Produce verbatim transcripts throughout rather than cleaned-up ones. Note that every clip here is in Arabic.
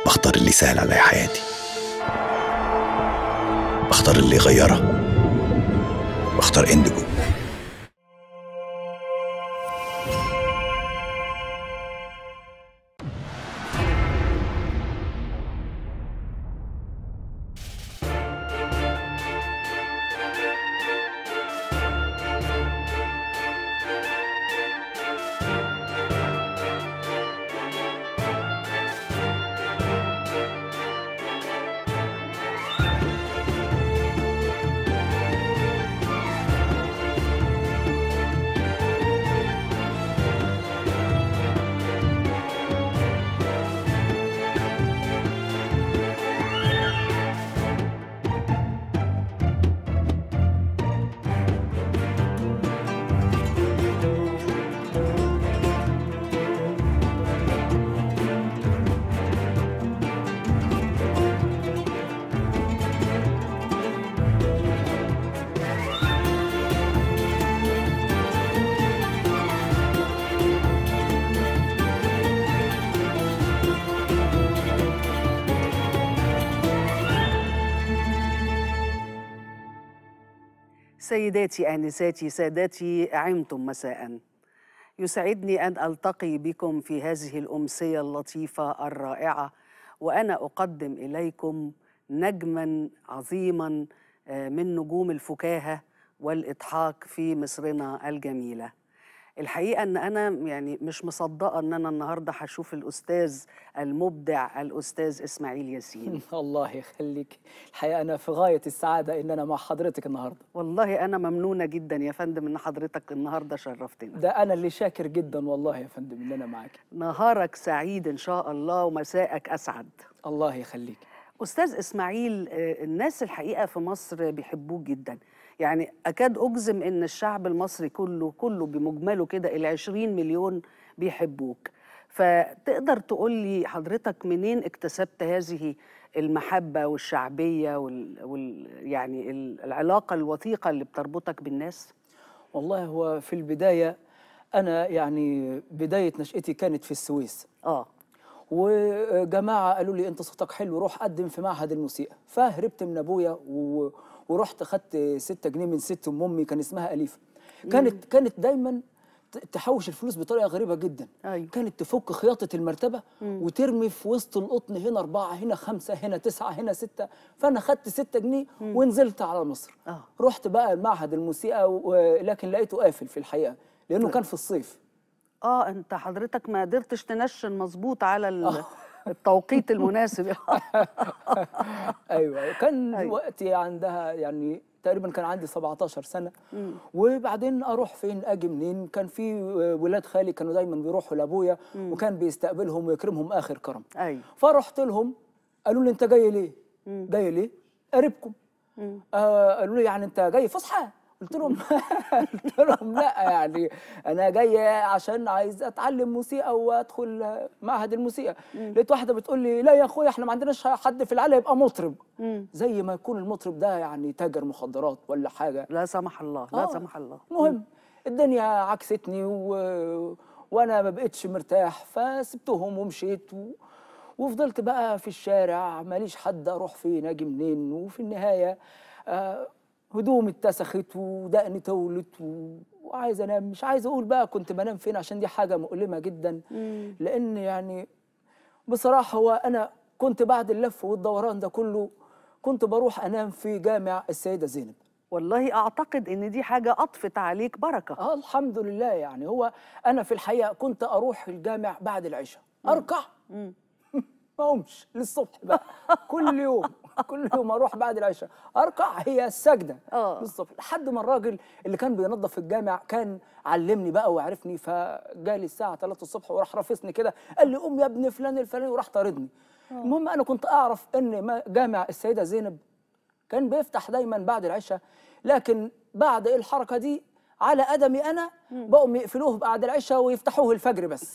بختار اللي يسهل علي حياتي، بختار اللي يغيرها، بختار انديجو. سيداتي آنساتي سادتي عمتم مساء، يسعدني أن ألتقي بكم في هذه الأمسية اللطيفة الرائعة، وأنا أقدم إليكم نجماً عظيماً من نجوم الفكاهة والإضحاك في مصرنا الجميلة. الحقيقة أن أنا يعني مش مصدقة أن أنا النهاردة هشوف الأستاذ المبدع الأستاذ إسماعيل ياسين. الله يخليك، الحقيقة أنا في غاية السعادة إن أنا مع حضرتك النهاردة. والله أنا ممنونة جدا يا فندم إن حضرتك النهاردة شرفتنا. ده أنا اللي شاكر جدا والله يا فندم إن أنا معاك. نهارك سعيد إن شاء الله ومساءك أسعد. الله يخليك. أستاذ إسماعيل، الناس الحقيقة في مصر بيحبوك جدا، يعني أكاد أجزم إن الشعب المصري كله كله بمجمله كده العشرين مليون بيحبوك. فتقدر تقول لي حضرتك منين اكتسبت هذه المحبة والشعبية وال, وال يعني العلاقة الوثيقة اللي بتربطك بالناس؟ والله هو في البداية أنا يعني بداية نشأتي كانت في السويس. آه وجماعة قالوا لي أنت صوتك حلو، روح قدم في معهد الموسيقى. فهربت من أبويا و... ورحت خدت ستة جنيه من ست أم أمي كان اسمها أليفة. كانت مم. كانت دايما تحوش الفلوس بطريقة غريبة جدا. أيوة. كانت تفك خياطة المرتبة مم. وترمي في وسط القطن، هنا أربعة هنا خمسة هنا تسعة هنا ستة. فأنا خدت ستة جنيه مم. ونزلت على مصر. آه. رحت بقى معهد الموسيقى و... لكن لقيته قافل في الحقيقة لأنه كان في الصيف. اه انت حضرتك ما قدرتش تنشن مظبوط على التوقيت المناسب. ايوه كان أيوة. وقتي عندها يعني تقريبا كان عندي سبعتاشر سنه. مم. وبعدين اروح فين اجي منين؟ كان في ولاد خالي كانوا دايما بيروحوا لابويا وكان بيستقبلهم ويكرمهم اخر كرم. ايوه فرحت لهم قالوا لي انت جاي ليه؟ مم. جاي ليه؟ قريبكم. آه قالوا لي يعني انت جاي فسحه؟ قلت لهم قلت لهم لا، يعني انا جاي عشان عايز اتعلم موسيقى وادخل معهد الموسيقى. لقيت واحده بتقول لي لا يا اخويا احنا ما عندناش حد في العيله يبقى مطرب. مم. زي ما يكون المطرب ده يعني تاجر مخدرات ولا حاجه. لا سمح الله لا آه. سمح الله. المهم الدنيا عكستني و... وانا ما بقتش مرتاح فسبتهم ومشيت و... وفضلت بقى في الشارع ماليش حد اروح فين اجي منين. وفي النهايه آه هدومي اتسخت ودقني طولت و... وعايز انام. مش عايز اقول بقى كنت بنام فين عشان دي حاجه مؤلمه جدا. مم. لان يعني بصراحه هو انا كنت بعد اللف والدوران ده كله كنت بروح انام في جامع السيده زينب. والله اعتقد ان دي حاجه اطفت عليك بركه. اه الحمد لله. يعني هو انا في الحقيقه كنت اروح الجامع بعد العشاء اركع ما اقومش للصبح بقى. كل يوم كل يوم اروح بعد العشاء اركع هي السجده للصبح. لحد ما الراجل اللي كان بينظف الجامع كان علمني بقى وعرفني، فجالي الساعه ثلاثة الصبح وراح رافسني كده قال لي قوم يا ابن فلان الفلاني وراح طاردني. المهم انا كنت اعرف ان جامع السيده زينب كان بيفتح دايما بعد العشاء، لكن بعد الحركه دي على قدمي انا بقوا يقفلوه بعد العشاء ويفتحوه الفجر بس.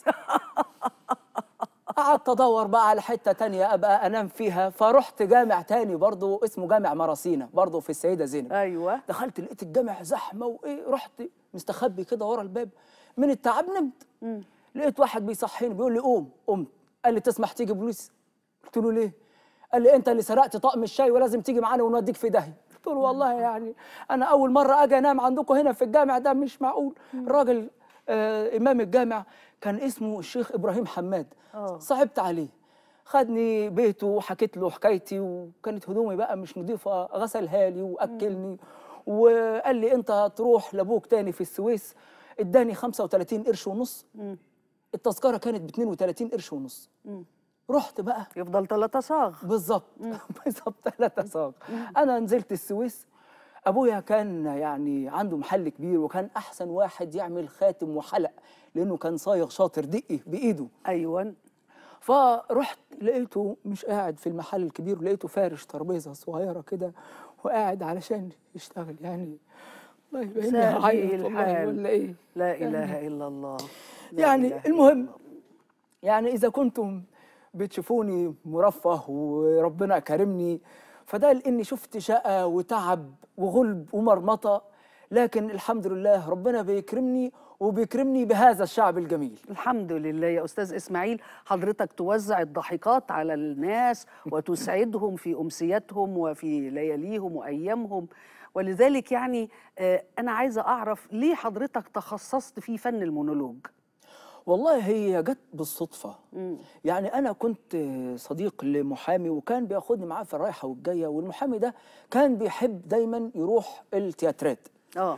قعدت ادور بقى على حته تانية ابقى انام فيها، فرحت جامع تاني برضه اسمه جامع مراسينا برضه في السيده زينب. ايوه دخلت لقيت الجامع زحمه وايه، رحت مستخبي كده ورا الباب من التعب نمت. مم. لقيت واحد بيصحيني بيقول لي قوم. قمت قال لي تسمح تيجي بوليس؟ قلت قلت له ليه؟ قال لي انت اللي سرقت طقم الشاي ولازم تيجي معانا ونوديك في داهيه. قلت له والله يعني انا اول مره اجي انام عندكم هنا في الجامع ده، مش معقول. الراجل آه امام الجامع كان اسمه الشيخ ابراهيم حماد. آه. صعبت عليه، خدني بيته وحكيت له حكايتي، وكانت هدومي بقى مش نظيفه غسلها لي واكلني، وقال لي انت تروح لابوك تاني في السويس. اداني خمسة وثلاثين قرش ونص. التذكره كانت ب اثنين وثلاثين قرش ونص. رحت بقى يفضل ثلاثة صاغ. بالظبط بالظبط ثلاثة صاغ. انا نزلت السويس. ابويا كان يعني عنده محل كبير، وكان احسن واحد يعمل خاتم وحلق، لانه كان صايغ شاطر دقي بايده. ايوه. فرحت لقيته مش قاعد في المحل الكبير، لقيته فارش ترابيزه صغيره كده وقاعد علشان يشتغل. يعني الله يبين عيط والله ولا ايه. لا اله يعني الا الله. يعني المهم، يعني اذا كنتم بتشوفوني مرفه وربنا كرمني، فده لاني شفت شقى وتعب وغلب ومرمطه، لكن الحمد لله ربنا بيكرمني وبيكرمني بهذا الشعب الجميل. الحمد لله يا أستاذ إسماعيل. حضرتك توزع الضحكات على الناس وتسعدهم في أمسياتهم وفي لياليهم وأيامهم، ولذلك يعني أنا عايزة أعرف ليه حضرتك تخصصت في فن المونولوج؟ والله هي جت بالصدفة. مم. يعني أنا كنت صديق لمحامي وكان بياخدني معاه في الرايحة والجاية، والمحامي ده كان بيحب دايما يروح التياترات. اه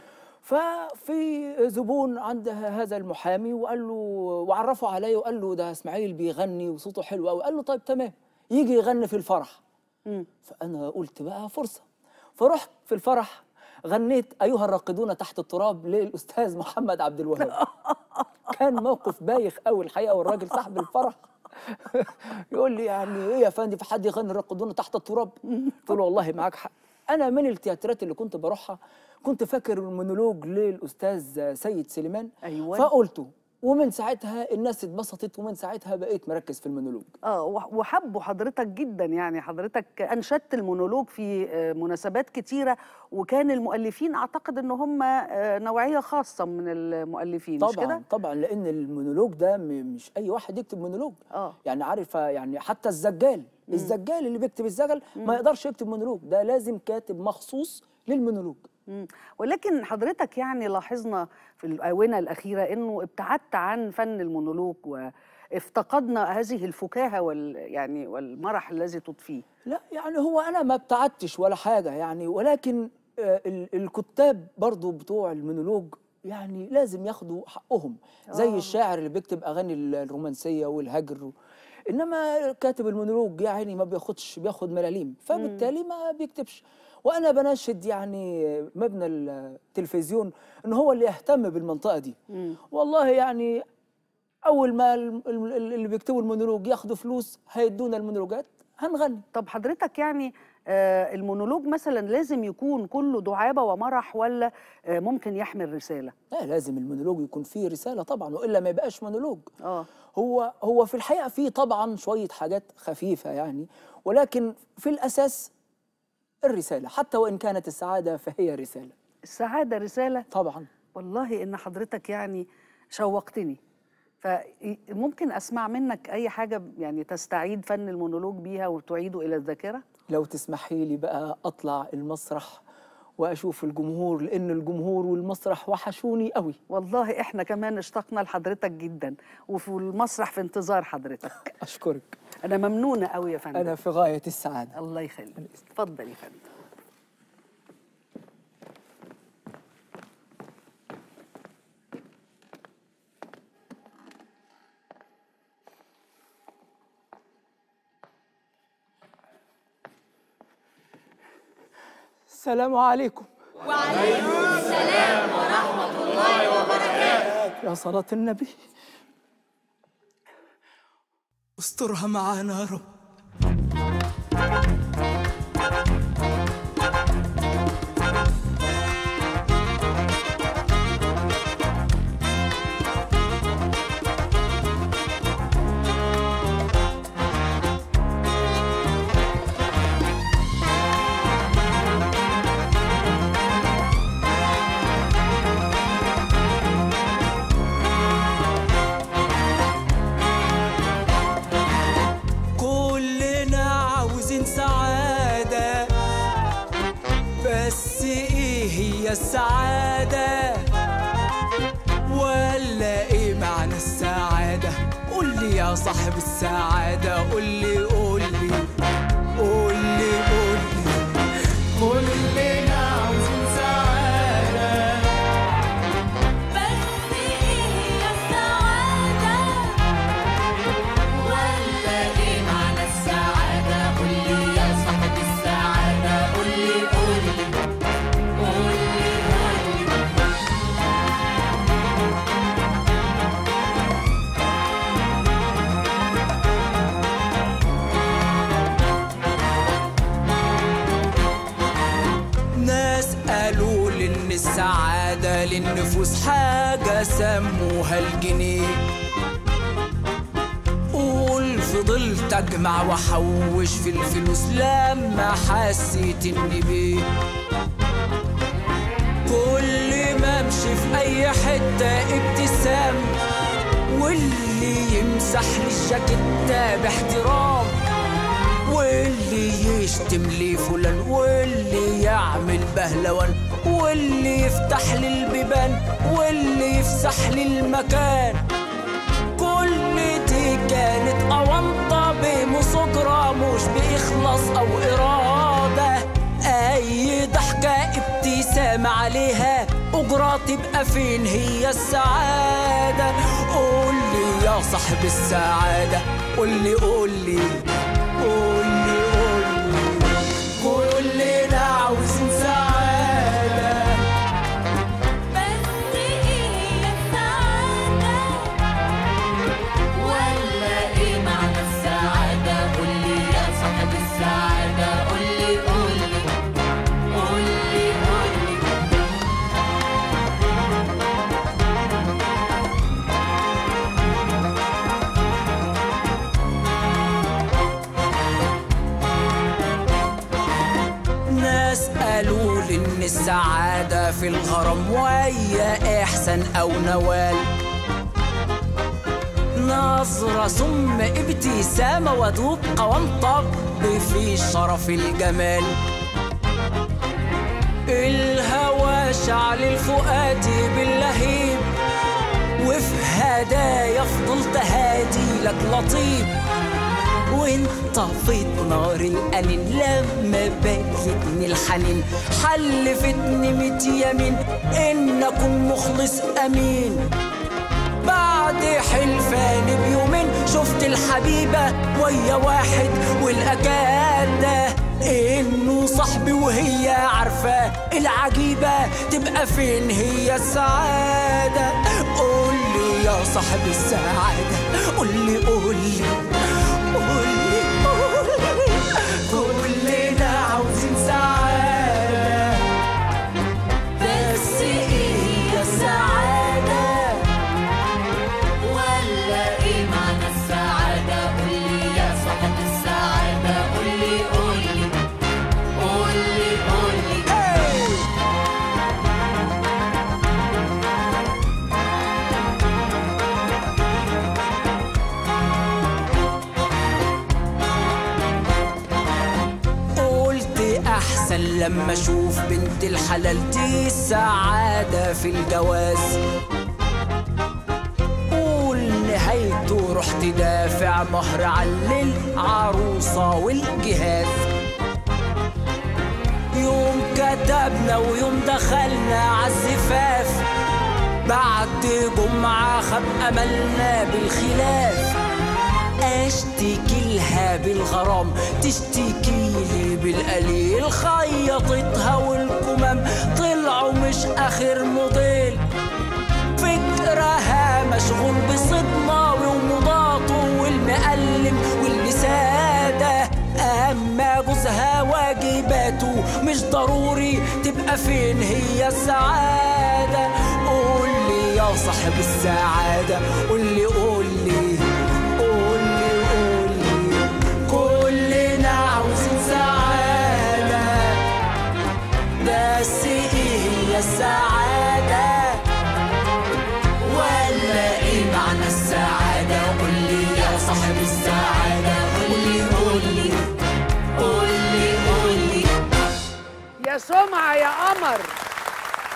ففي زبون عند هذا المحامي وقال له، وعرفه عليه وقال له ده اسماعيل بيغني وصوته حلو قوي. قال له طيب تمام، يجي يغني في الفرح. مم. فأنا قلت بقى فرصة، فرحت في الفرح غنيت أيها الراقدون تحت التراب للأستاذ محمد عبد الوهاب. كان موقف بايخ قوي الحقيقة، والراجل صاحب الفرح يقول لي يعني ايه يا فندم في حد يغني الراقدون تحت التراب؟ قلت له والله معاك حق. أنا من التياترات اللي كنت بروحها كنت فاكر المونولوج للأستاذ سيد سليمان. أيوة. فقلته، ومن ساعتها الناس اتبسطت، ومن ساعتها بقيت مركز في المونولوج. اه وحبوا حضرتك جدا، يعني حضرتك انشدت المونولوج في مناسبات كتيره، وكان المؤلفين اعتقد ان هم نوعيه خاصه من المؤلفين. طبعا مش كده؟ طبعا، لان المونولوج ده مش اي واحد يكتب مونولوج. اه يعني عارفه، يعني حتى الزجال مم. الزجال اللي بيكتب الزجل مم. ما يقدرش يكتب مونولوج، ده لازم كاتب مخصوص للمونولوج. مم. ولكن حضرتك يعني لاحظنا في الآونة الأخيرة إنه ابتعدت عن فن المونولوج وافتقدنا هذه الفكاهة وال يعني والمرح الذي تضفيه. لا يعني هو أنا ما ابتعدتش ولا حاجة يعني، ولكن آه الكتاب برضو بتوع المونولوج يعني لازم ياخدوا حقهم، زي أوه. الشاعر اللي بيكتب أغاني الرومانسية والهجر، إنما كاتب المونولوج يعني ما بياخدش، بياخد ملاليم، فبالتالي ما بيكتبش. وأنا بناشد يعني مبنى التلفزيون إن هو اللي يهتم بالمنطقة دي. مم. والله يعني أول ما اللي بيكتبوا المونولوج ياخدوا فلوس هيدونا المونولوجات هنغني. طب حضرتك يعني آه المونولوج مثلا لازم يكون كله دعابة ومرح، ولا آه ممكن يحمل رسالة؟ لا لازم المونولوج يكون فيه رسالة طبعا، وإلا ما يبقاش مونولوج. آه. هو هو في الحقيقة فيه طبعا شوية حاجات خفيفة يعني، ولكن في الأساس الرسالة، حتى وإن كانت السعادة فهي رسالة. السعادة رسالة؟ طبعا. والله إن حضرتك يعني شوقتني، فممكن أسمع منك أي حاجة يعني تستعيد فن المونولوج بيها وتعيده إلى الذاكرة؟ لو تسمحي لي بقى أطلع المسرح وأشوف الجمهور، لأن الجمهور والمسرح وحشوني قوي. والله إحنا كمان اشتقنا لحضرتك جدا، وفي المسرح في انتظار حضرتك. أشكرك. أنا ممنونة قوي يا فندم. أنا في غاية السعادة. الله يخليك. اتفضل يا فندم. السلام عليكم. وعليكم السلام ورحمة الله وبركاته. يا صلاة النبي استرها معانا يا رب. كلنا هي السعادة؟ ولا ايه معنى السعادة؟ قولي يا صاحب السعادة، قولي قولي قولي قولي. كلنا عاوزين سعادة، بس ايه هي السعادة؟ ولا ايه معنى السعادة؟ قولي يا صاحب السعادة، قولي قولي قولي قولي. ناس قالوا لي إن السعادة للنفوس حاجة سموها الجنيه. قول فضلت أجمع وأحوش في الفلوس لما حسيت إني بيه. كل ما أمشي في أي حتة ابتسام، واللي يمسح لي الجاكيتة باحترام، واللي يشتم لي فلان، واللي يعمل بهلوان، واللي يفتح لي البيبان، واللي يفسح لي المكان. كل دي كانت أونطة بمصدرة، مش بإخلاص أو إرادة. أي ضحكة ابتسامة عليها أجرة، تبقى فين هي السعادة؟ قولي يا صاحب السعادة، قولي قولي قولي قولي. كلنا عاوزين سعادة، بس ايه هي السعادة؟ ولا ايه معنى السعادة؟ قولي يا صاحب السعادة، قولي قولي قولي قولي. ناس قالوا لي إن السعادة في الغرام، ويا إحسان أو نوال. نظرة ثم ابتسامة وذوق قوام طب في شرف الجمال. الهوى شعل الفؤاد باللهيب، وفي هدايا فضلت هادي لك لطيف. وانطفت نار الأنين لما بلتني الحنين، حلفتني ميت يمين إن أكون مخلص أمين. بعد حلفان بيومين شفت الحبيبة ويا واحد، والأكاد ده إنه صاحبي وهي عارفة. العجيبة تبقى فين هي السعادة؟ قولي يا صاحب السعادة، قولي قولي قولي قولي. كلنا عاوزين سعادة، بس ايه هي السعادة؟ ولا ايه معنى السعادة؟ قولي يا صاحب السعادة، قولي قولي قولي قولي. قلت أحسن لما أشوف بنت الحلال دي السعادة في الجواز. قول نهايته رحت دافع مهر على العروسة والجهاز. يوم كتبنا ويوم دخلنا عالزفاف، بعد جمعة خاب أملنا بالخلاف. اشتكي لها بالغرام، تشتكي لي بالقليل. خيطتها والكمام طلعوا مش اخر موديل. فكرها مشغول بصدماوي ومضاته والمقلم واللي ساده. اما جوزها واجباته مش ضروري، تبقى فين هي السعاده؟ قولي يا صاحب السعاده، قولي قولي قولي قولي. كلنا عاوزين سعاده، بس ايه هي السعاده؟ ولا ايه معنى السعاده؟ قولي يا صاحب السعاده، قولي قولي قولي قولي. يا سمعة يا قمر،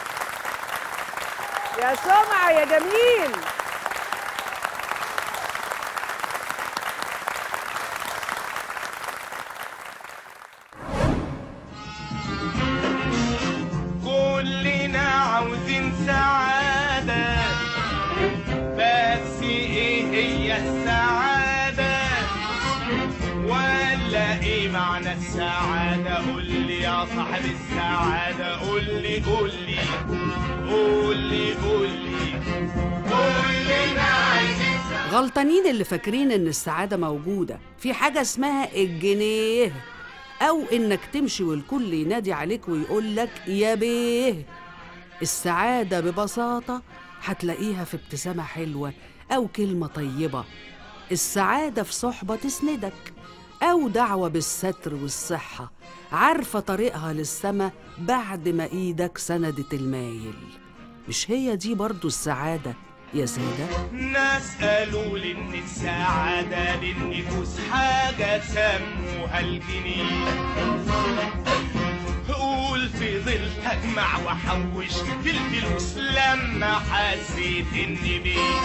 يا سمعة يا جميل. كلنا عاوزين سعادة، بس ايه هي السعادة؟ ولا ايه معنى السعادة؟ قول لي يا صاحب السعادة، قول لي قول لي قول لي قول لي كلنا عايزين سعادة. غلطانين اللي فاكرين ان السعادة موجودة في حاجة اسمها الجنيه، أو إنك تمشي والكل ينادي عليك ويقول لك يا بيه. السعادة ببساطة هتلاقيها في ابتسامة حلوة أو كلمة طيبة. السعادة في صحبة تسندك، أو دعوة بالستر والصحة عارفة طريقها للسما بعد ما إيدك سندت المايل. مش هي دي برضو السعادة يا سادة؟ ناس قالوا لي إن السعادة للنفوس حاجة سموها الجنيه. قول في ظل أجمع وحوش في الفلوس لما حسيت إني بيه.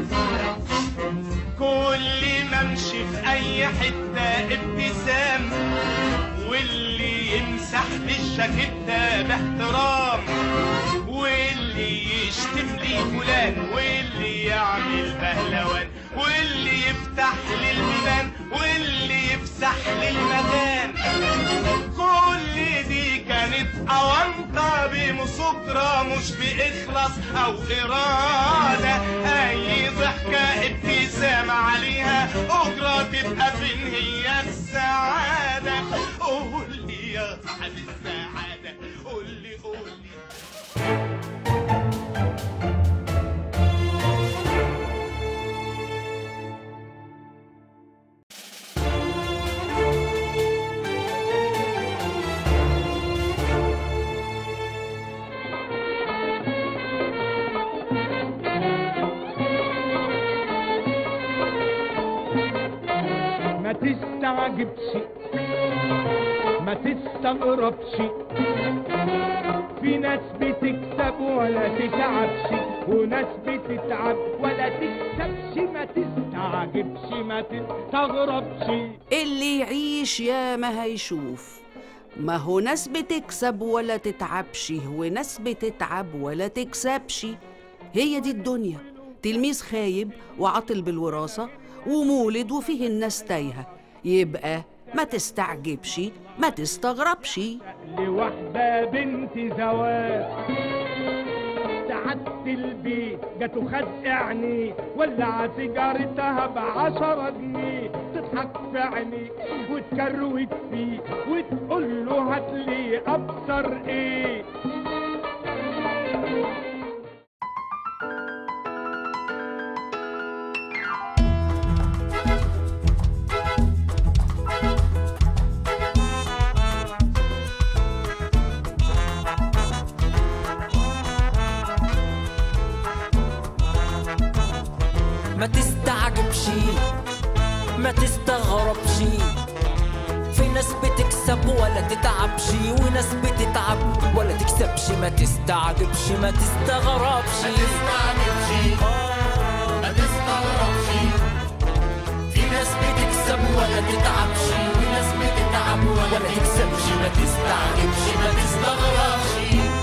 كل ما امشي في أي حتة ابتسام، واللي يمسح لي الجاكيتة باحترام، واللي يشتم لي فلان، واللي يعمل بهلوان، واللي يفتح لي البيبان، واللي يفسح لي المكان. كل دي كانت أونطة بمسكرة، مش بإخلاص أو إرادة. أي ضحكة ابتسامة عليها أجرة، تبقى فين هي السعادة؟ قول لي يا صاحب السعادة، قول لي قول لي. ما تستعجبش، ما تستغربش، في ناس بتكسب ولا تتعبش، وناس بتتعب ولا تكسبش. ما تستعجبش، ما تستغربش، اللي يعيش يا ما هيشوف. ما هو ناس بتكسب ولا تتعبش، وناس بتتعب ولا تكسبش. هي دي الدنيا، تلميذ خايب وعاطل بالوراثة، ومولد وفيه الناس تايهة. يبقى ما تستعجبش، ما تستغربش. لواحدة بنت زواج سعادة البيت جت وخد عينيه، ولع سيجارتها بعشرة جنيه، تضحك في عينيه وتكروت فيه وتقول له هاتلي أبصر إيه. ما تستعجبش، ما تستغربش، في ناس بتكسب ولا تتعبش، وناس بتتعب ولا تكسبش. ما تستعجبش، ما تستغربش، ما تستعجبش، ما تستغربش، في ناس بتكسب ولا تتعبش، وناس بتتعب ولا تكسبش. ما تستعجبش، ما تستغربش.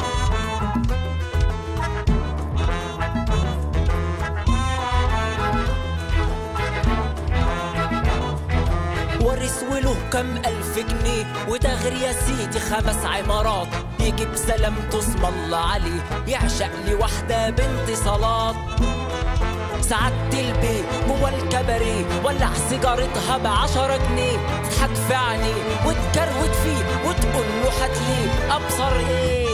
ورث وله كم ألف جنيه، وده غير يا سيدي خمس عمارات، يجيب سلامته اسم الله عليه، يعشق لي واحدة بنت صلاة. سعادة البيت جوا الكباريه، ولع سيجارتها بعشرة جنيه، تضحك في عينيه وتكروت فيه وتقول له هاتلي أبصر إيه.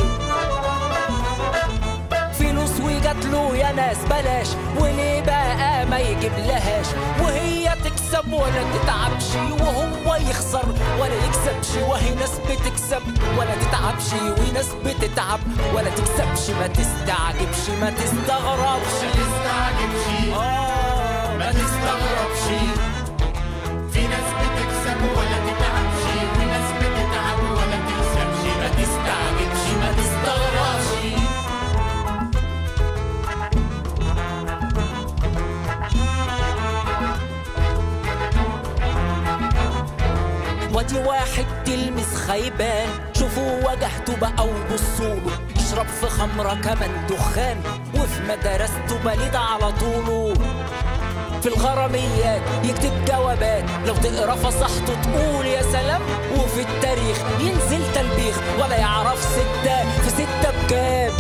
فلوس وجات له يا ناس بلاش، وليه بقى ما يجيب لهاش؟ وهي تكسب ولا تتعبش، وهو يخسر ولا يكسبش. وهي ناس بتكسب ولا تتعبش، وناس بتتعب ولا تكسبش. ما تستعجبش، ما تستغربش، ما تستعجبش، آه ما تستغربش، في ناس بتكسب ولا تتعبش، وناس بتتعب ولا تكسبش. ما تستعجبش، ما تستغربش. ودي واحد تلمس خيبان، شوفوا وجهته بقى وبصوله، يشرب في خمرة كمان دخان، وفي مدرسته بليد على طوله. في الغراميات يكتب جوابات، لو تقرا فصحته تقول يا سلام، وفي التاريخ ينزل تلبيخ ولا يعرف ستة في ستة بكام.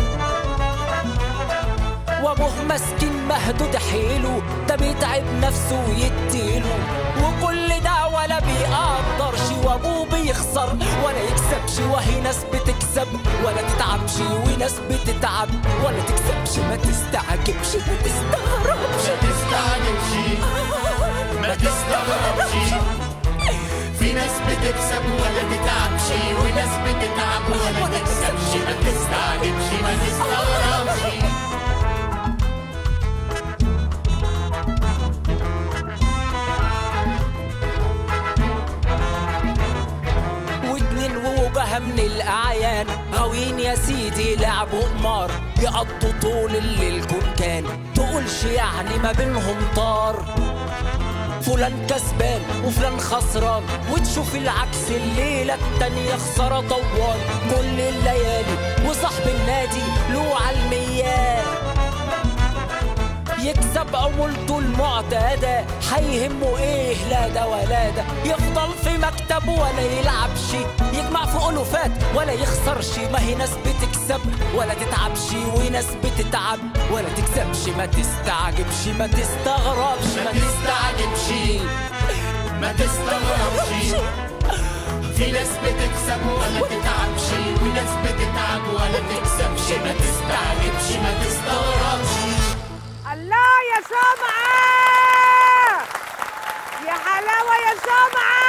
وابوه مسكين مهدود حيله، ده بيتعب نفسه ويديله، وكل ده ولا بيقدرش، وابوه بيخسر ولا يكسبش، وهي ناس بتكسب ولا تتعبش، وناس بتتعب ولا تكسبش. ما تستعجبش ما تستغربش ما تستعجبش ما تستغربش، في ناس بتكسب ولا تتعبش، وناس بتتعب ولا تكسبش. ما تستعجبش ما تستغربش. من الأعيان غاويين يا سيدي لعبوا قمار، يقضوا طول الليل كون كان، تقولش يعني ما بينهم طار. فلان كسبان وفلان خسران، وتشوف العكس الليلة التانية خسارة طوال. كل الليالي وصاحب النادي له عالميات، يكسب عمولته المعتادة، هيهمه ايه لا ده ولا ده، يفضل في مكتبه ولا يلعبش، يجمع في ألوفات ولا يخسرش. ما هي ناس بتكسب ولا تتعبش، وناس بتتعب ولا تكسبش. ما تستعجبش ما تستغربش ما تستعجبش ما تستغربش، في ناس بتكسب ولا تتعبش، وناس بتتعب ولا تكسبش. ما تستعجبش ما تستغربش. الله يا سمعة، يا حلاوة يا سمعة.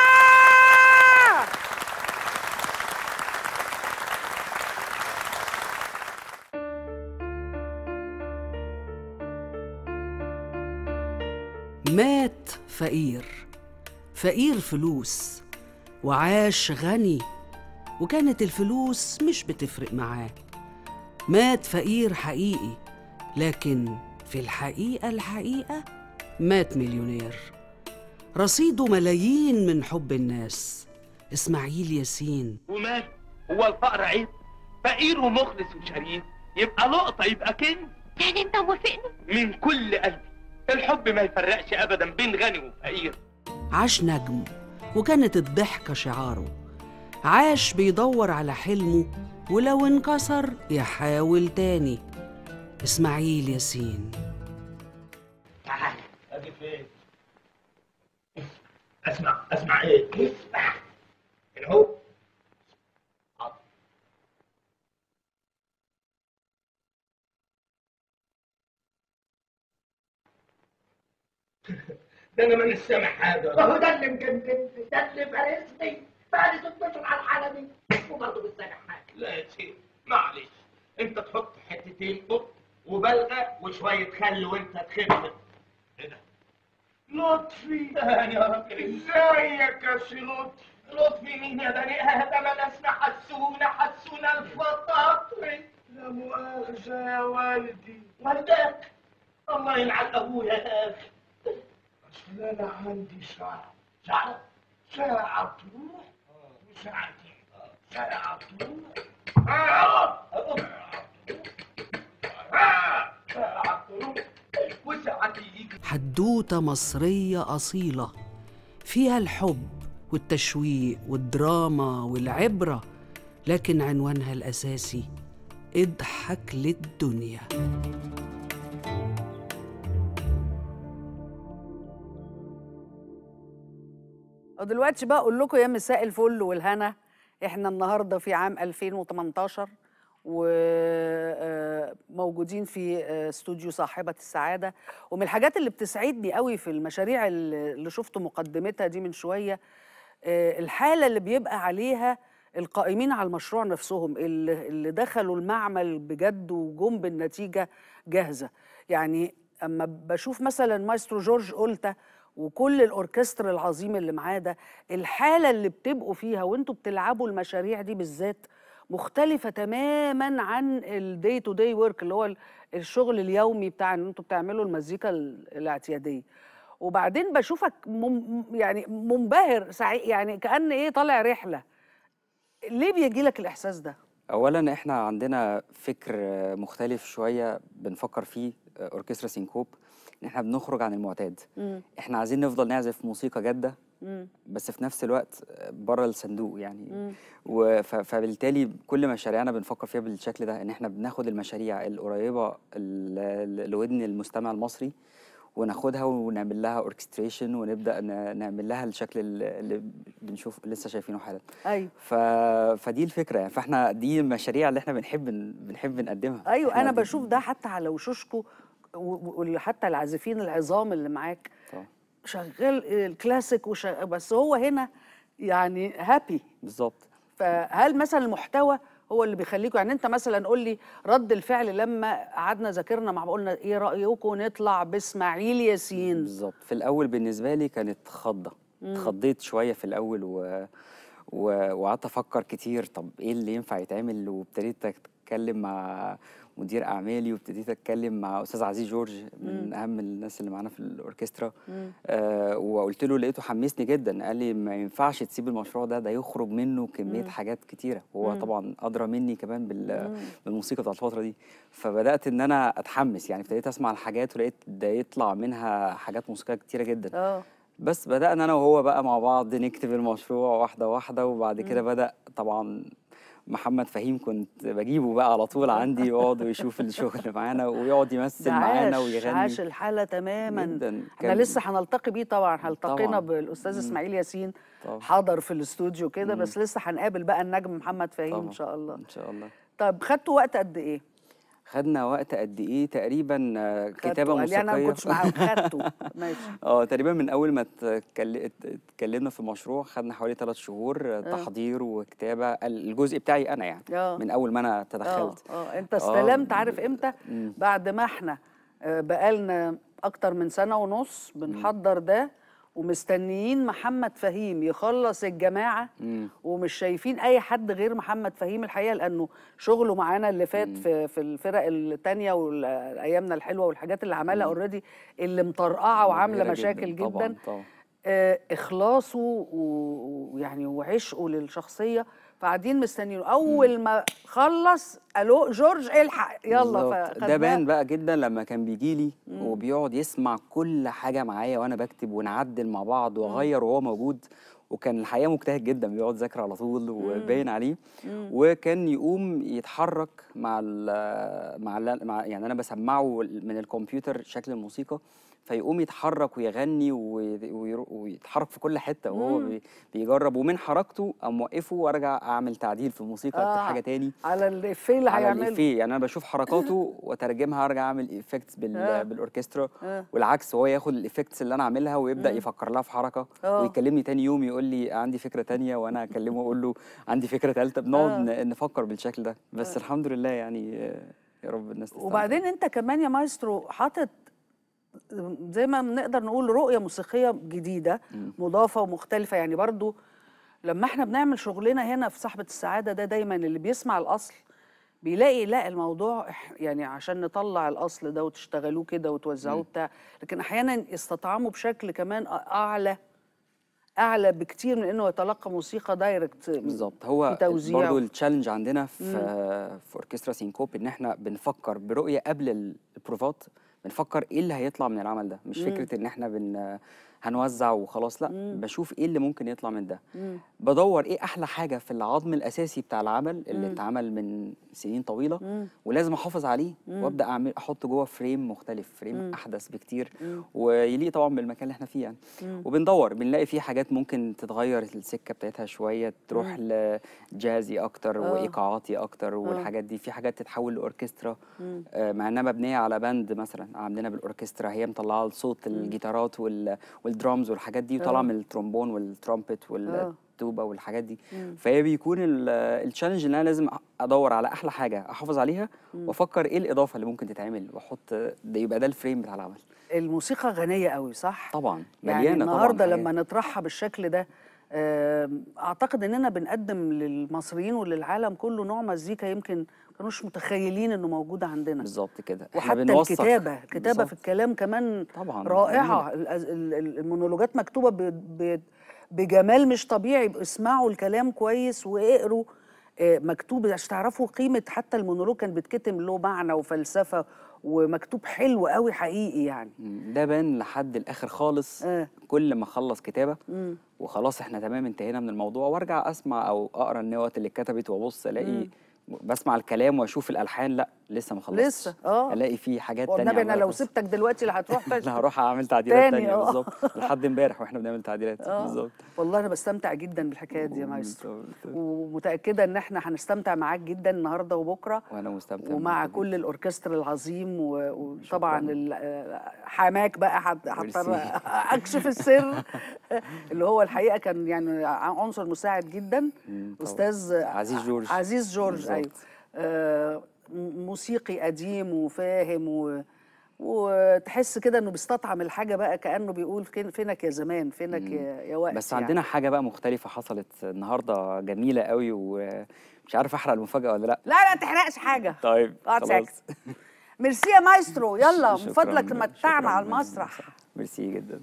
مات فقير، فقير فلوس، وعاش غني، وكانت الفلوس مش بتفرق معاه. مات فقير حقيقي، لكن في الحقيقة الحقيقة مات مليونير، رصيده ملايين من حب الناس. إسماعيل ياسين. ومال هو الفقر عيب؟ فقير ومخلص وشريف يبقى لقطة يبقى كنز. يعني انت موافقني؟ من كل قلبي، الحب ما يفرقش أبدا بين غني وفقير. عاش نجم، وكانت الضحكة شعاره، عاش بيدور على حلمه، ولو انكسر يحاول تاني. إسماعيل ياسين. تعال أجي فين؟ أسمع أسمع إيه؟ اسمع الهو. ده أنا مانيش سامع حاجة. ما هو ده اللي مجنني، ده اللي فارسني، بقالي ست اشهر على الحالة دي وبرضه مش سامع حاجة. لا يا سيدي معلش، أنت تحط حتتين قط وبلغة وشوية خل وأنت تخف. إيه ده؟ لطفي. أهلا يا راجل. إزيك يا سي لطفي؟ لطفي مين يا بني آدم؟ أنا اسمي حسونة، حسونة الفطاطري. لا مؤاخذة يا والدي. والدك؟ الله يلعن أبويا يا أخي. أصل أنا عندي ساعة. ساعة؟ ساعة تروح وساعة تيجي. ساعة تروح. آه ساعة تروح وساعة تيجي. حدوتة مصرية أصيلة، فيها الحب والتشويق والدراما والعبرة، لكن عنوانها الأساسي اضحك للدنيا. ودلوقتي بقى أقول لكم يا مساء الفل والهنا، إحنا النهاردة في عام ألفين وتمنتاشر وموجودين في استوديو صاحبة السعادة. ومن الحاجات اللي بتسعدني قوي في المشاريع اللي شفت مقدمتها دي من شوية، الحالة اللي بيبقى عليها القائمين على المشروع نفسهم، اللي دخلوا المعمل بجد وجم بالنتيجة جاهزة. يعني أما بشوف مثلا مايسترو جورج أولتا وكل الأوركستر العظيم اللي معاه ده، الحالة اللي بتبقوا فيها وانتوا بتلعبوا المشاريع دي بالذات مختلفة تماماً عن الداي تو داي ورك، اللي هو الشغل اليومي بتاع ان انتوا بتعملوا المزيكا الاعتيادية. وبعدين بشوفك مم يعني منبهر سعيد، يعني كأن ايه طالع رحله. ليه بيجي لك الاحساس ده؟ اولا احنا عندنا فكر مختلف شويه بنفكر فيه اوركسترا سينكوب، ان احنا بنخرج عن المعتاد. مم. احنا عايزين نفضل نعزف موسيقى جاده مم. بس في نفس الوقت بره الصندوق يعني. مم. وف- فبالتالي كل مشاريعنا بنفكر فيها بالشكل ده، ان احنا بناخد المشاريع القريبه ل- ل- لودن المستمع المصري وناخدها ونعمل لها اوركستريشن ونبدا ن- نعمل لها الشكل اللي اللي بنشوف لسه شايفينه حالا. ايوه ف... فدي الفكره يعني. فاحنا دي المشاريع اللي احنا بنحب بنحب نقدمها. ايوه إحنا انا دي- بشوف ده حتى على وشوشكو، وحتى العازفين العظام اللي معاك طبعا. شغال الكلاسيك وشغال، بس هو هنا يعني هابي. بالظبط. فهل مثلا المحتوى هو اللي بيخليكوا، يعني انت مثلا قول لي رد الفعل لما قعدنا ذاكرنا مع قلنا ايه رايكم نطلع باسماعيل ياسين؟ بالظبط. في الاول بالنسبه لي كانت خضه، اتخضيت شويه في الاول و... و... وقعدت افكر كتير طب ايه اللي ينفع يتعمل، وابتديت اتكلم مع مدير اعمالي وابتديت اتكلم مع استاذ عزيز جورج من مم. اهم الناس اللي معانا في الاوركسترا. مم. آه وقلت له، لقيته حمسني جدا، قال لي ما ينفعش تسيب المشروع ده، ده يخرج منه كميه مم. حاجات كتيره، وهو مم. طبعا ادرى مني كمان بال... مم. بالموسيقى بتاعت الفتره دي. فبدات ان انا اتحمس يعني، ابتديت اسمع الحاجات ولقيت ده يطلع منها حاجات موسيقيه كتيره جدا. اه بس بدأنا أنا وهو بقى مع بعض نكتب المشروع واحدة واحدة، وبعد كده مم. بدأ طبعا محمد فهيم كنت بجيبه بقى على طول عندي، يقعد ويشوف الشغل معانا ويقعد يمثل ده معانا عاش ويغني. عاش الحالة تماما جدا. احنا كان- لسه هنلتقي بيه طبعا، هلتقينا طبعاً. بالاستاذ مم. اسماعيل ياسين طبعا. حضر في الاستوديو كده، مم. بس لسه هنقابل بقى النجم محمد فهيم طبعاً. ان شاء الله. إن شاء الله. طب خدتوا وقت قد ايه؟ خدنا وقت قد إيه تقريبا؟ آه، كتابة خدتوا؟ قال لي انا ما موسيقية. كنتش معاهم. خدتوا ماشي. اه تقريبا من اول ما اتكل- اتكلمنا في المشروع خدنا حوالي ثلاث شهور آه. تحضير وكتابه، الجزء بتاعي انا يعني اه من اول ما انا اه تدخلت. اه انت استلمت عارف امتى؟ مم. بعد ما احنا آه، بقالنا اكتر من سنة ونص بنحضر ده ومستنيين محمد فهيم يخلص الجماعة، مم. ومش شايفين اي حد غير محمد فهيم الحقيقه، لانه شغله معانا اللي فات مم. في في الفرق التانية والايامنا الحلوه والحاجات اللي عملها اوريدي اللي مطرقعه وعامله مبهرة مشاكل جدا, طبعا طبعا. آه اخلاصه و- ويعني وعشقه للشخصيه، فقاعدين مستنيينه. اول ما خلص الو جورج الحق يلا، بالظبط. ده فخدناه. بان بقى جدا لما كان بيجي لي وبيقعد يسمع كل حاجه معايا وانا بكتب ونعدل مع بعض واغير وهو موجود، وكان الحقيقه مجتهد جدا بيقعد يذاكر على طول وباين عليه. مم. وكان يقوم يتحرك مع ال مع, ال مع يعني انا بسمعه من الكمبيوتر شكل الموسيقى، فيقوم يتحرك ويغني وي- ويرو- ويتحرك في كل حته وهو مم. بي- بيجرب، ومن حركته اقوم موقفه وارجع اعمل تعديل في الموسيقى اكتب آه. حاجه تاني على الافيه اللي على هيعمله. الإفيه. يعني انا بشوف حركاته واترجمها ارجع اعمل افكتس بال آه. بالاوركسترا، آه. والعكس هو ياخد الافكتس اللي انا عاملها ويبدا مم. يفكر لها في حركه آه. ويكلمني تاني يوم يقول لي عندي فكره تانية، وانا اكلمه اقول له عندي فكره ثالثه، بنقعد آه. ن- نفكر بالشكل ده. بس الحمد لله يعني، آه، يا رب الناس تستمتع. وبعدين انت كمان يا مايسترو حاطط زي ما بنقدر نقول رؤية موسيقية جديدة مم. مضافة ومختلفة. يعني برضو لما احنا بنعمل شغلنا هنا في صاحبة السعادة ده، دايما اللي بيسمع الأصل بيلاقي لا الموضوع إح- يعني عشان نطلع الأصل ده وتشتغلوه كده وتوزعوه بتاع، لكن أحيانا يستطعموا بشكل كمان أعلى أعلى بكتير من إنه يتلقى موسيقى دايركت. بالظبط. هو في توزيع. برضو التشالنج عندنا في في اوركسترا سينكوب ان احنا بنفكر برؤيه قبل البروفات، بنفكر ايه اللي هيطلع من العمل ده، مش مم. فكره ان احنا بن هنوزع وخلاص، لا مم. بشوف ايه اللي ممكن يطلع من ده، مم. بدور ايه احلى حاجه في العظم الاساسي بتاع العمل اللي مم. اتعمل من سنين طويله، مم. ولازم احافظ عليه مم. وابدا اعمل احط جوه فريم مختلف، فريم مم. احدث بكتير مم. ويليق طبعا بالمكان اللي احنا فيه يعني. مم. وبندور بنلاقي فيه حاجات ممكن تتغير السكه بتاعتها شويه، تروح مم. لجازي اكتر آه. وايقاعاتي اكتر، والحاجات دي في حاجات تتحول لاوركسترا، مم. آه، مع انها مبنيه على باند مثلا عاملينها بالاوركسترا، هي مطلعه صوت الجيتارات وال... والدرامز والحاجات دي، وطالعه آه. من الترومبون والترومبت آه. والتوبه والحاجات دي. مم. فهي بيكون التشالنج ان انا لازم ادور على احلى حاجه احافظ عليها، وافكر ايه الاضافه اللي ممكن تتعمل، واحط ده يبقى ده الفريم بتاع العمل. الموسيقى غنية قوي صح؟ طبعا يعني مليانه النهارده طبعا لما حاجات. نطرحها بالشكل ده، اعتقد اننا بنقدم للمصريين وللعالم كله نوع مزيكا يمكن ما كانوش متخيلين انه موجود عندنا. بالظبط كده. وحتى الكتابه الكتابه في الكلام كمان طبعا رائعه. المونولوجات مكتوبه بجمال مش طبيعي. اسمعوا الكلام كويس واقروا مكتوب عشان تعرفوا قيمه. حتى المونولوج كان بيتكتم له معنى وفلسفه ومكتوب حلو قوي حقيقي يعني. ده بان لحد الاخر خالص. آه. كل ما اخلص كتابه مم. وخلاص احنا تمام انتهينا من الموضوع، وارجع اسمع او اقرا النوت اللي اتكتبت وابص الاقي مم. بسمع الكلام واشوف الالحان، لا لسه ما خلصتش، لسه اه الاقي في حاجات تانية. والنبي انا لو سبتك دلوقتي اللي هتروح لا هروح اعمل تعديلات تانية بالظبط. لحد امبارح واحنا بنعمل تعديلات بالظبط. والله انا بستمتع جدا بالحكايه دي يا مايسترو، ومتاكده ان احنا هنستمتع معاك جدا النهارده وبكره. وانا مستمتع ومع كل الاوركسترا العظيم، وطبعا حماك بقى هضطر اكشف السر اللي هو الحقيقه كان يعني عنصر مساعد جدا. استاذ عزيز جورج. عزيز جورج ايوه. آه موسيقي قديم وفاهم و... وتحس كده انه بيستطعم الحاجه بقى، كانه بيقول فينك يا زمان، فينك يا, يا وقت. بس عندنا يعني حاجه بقى مختلفه حصلت النهارده جميله قوي، ومش عارف احرق المفاجاه ولا لا. لا لا تحرقش حاجه. طيب خلاص. ميرسي يا مايسترو، يلا من فضلك تمتعنا على المسرح. ميرسي جدا.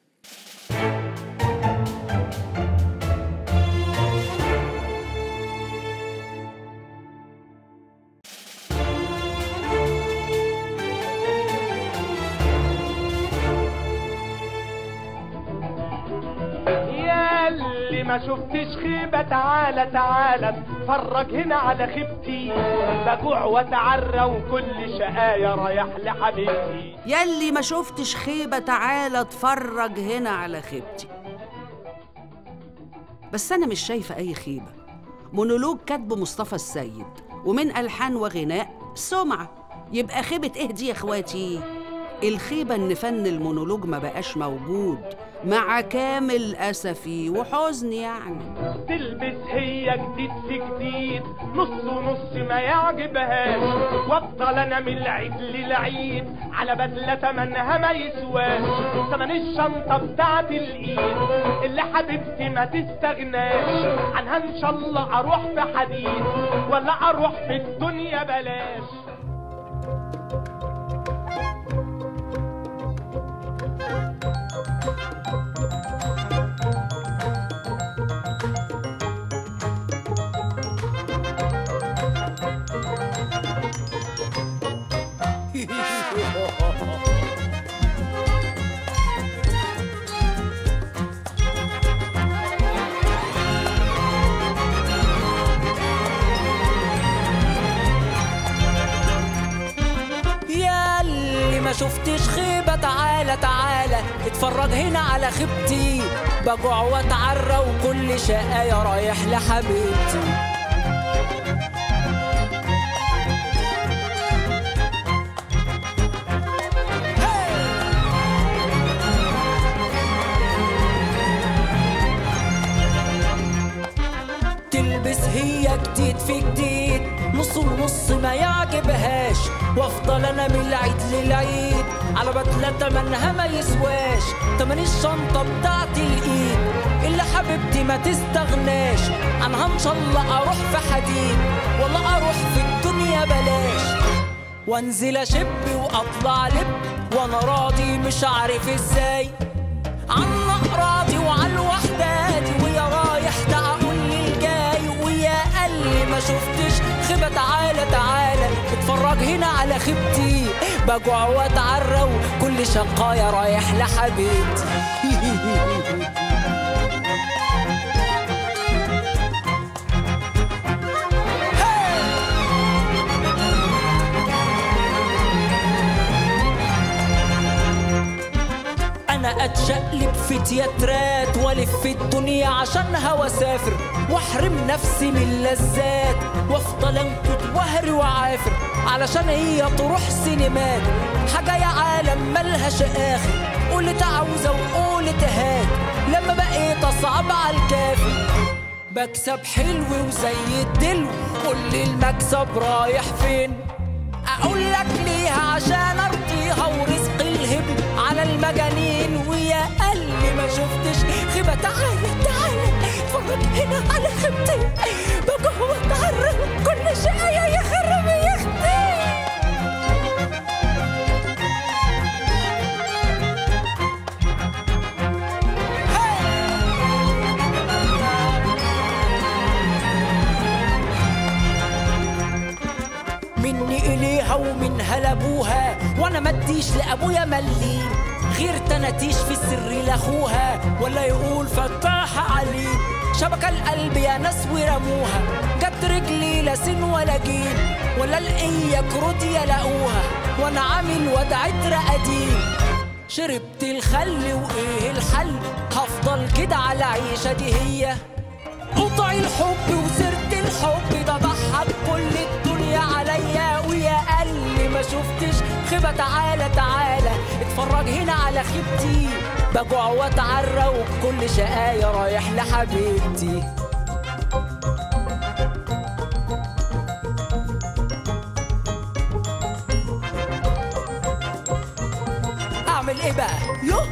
اللي ما شفتش خيبة تعالى تعالى اتفرج هنا على خيبتي، بجوع واتعرى وكل شقايا رايح لحبيبتي. ياللي ما شفتش خيبة تعالى اتفرج هنا على خيبتي. بس أنا مش شايفة أي خيبة. مونولوج كاتبه مصطفى السيد ومن ألحان وغناء سمعة، يبقى خيبة إيه دي يا إخواتي؟ الخيبة إن فن المونولوج ما بقاش موجود، مع كامل أسفي وحزني يعني. تلبس هي جديد في جديد، نص ونص ما يعجبهاش، وافضل انا من العيد للعيد على بدلة تمنها ما يسواش، تمن الشنطة بتاعت الايد اللي حبيبتي ما تستغناش عنها. ان شاء الله اروح في حديد ولا اروح في الدنيا بلاش. ما شفتش خيبة تعالى تعالى اتفرج هنا على خيبتي، بجوع واتعرى وكل شقايا رايح لحبيبتي. تلبس هي جديد في جديد، نص ونص ما يعجبهاش، وافضل انا من العيد للعيد على بدلة تمنها ما يسواش، تمن الشنطة بتاعت الايد اللي حبيبتي ما تستغناش عنها. ان شاء الله اروح في حديد ولا اروح في الدنيا بلاش، وانزل اشب واطلع لب وانا راضي مش عارف ازاي عن اقراضي وعن الوحدات، ويا رايح تعقول لي الجاي، ويا قلي ما شفتش خيبة تعالى تعالى اتفرج هنا على خيبتي، بجوع واتعرى وكل شقايا رايح لحبيبتي. انا اتشقلب في تياترات والف في الدنيا عشانها واسافر، واحرم نفسي من اللذات، وافضل انكت وهري وعافر علشان هي تروح سينمات. حاجه يا عالم ملهاش اخر، قولت عاوزه وقولت هات، لما بقيت اصعب على الكافر بكسب حلو وزي الدلو، قول لي المكسب رايح فين؟ اقول لك ليها عشان ارضيها ورزق الهبل على المجانين، ويا قلبي ما شفتش خيبة تعالى تعالى على خيبتي بقى واتعرف كل شقايا يخرب يا اختي. مني إليها ومنها لأبوها وانا مديش لأبويا مليم غير تناتيش في السر لاخوها ولا يقول فتاحة عليم. شبكة القلب يا ناس ورموها جت رجلي لا سن ولا جيم ولا القية كروت يلاقوها وانا عامل ودعة رقديم. شربت الخل وايه الحل هفضل كده على عيشة دي هي قطع الحب وسرت الحب ده ضحك كل الدنيا عليا ويا قلبي ما شفتش خيبة. تعالى تعالى اتفرج هنا على خيبتي بجوع واتعرى وبكل شقايا رايح لحبيبتي. اعمل ايه بقى؟ يوه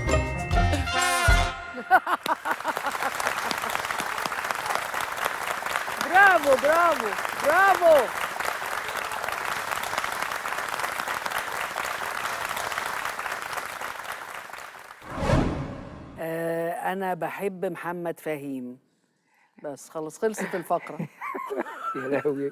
برافو برافو برافو. آه أنا بحب محمد فهيم. بس خلص خلصت الفقرة. يا لهوي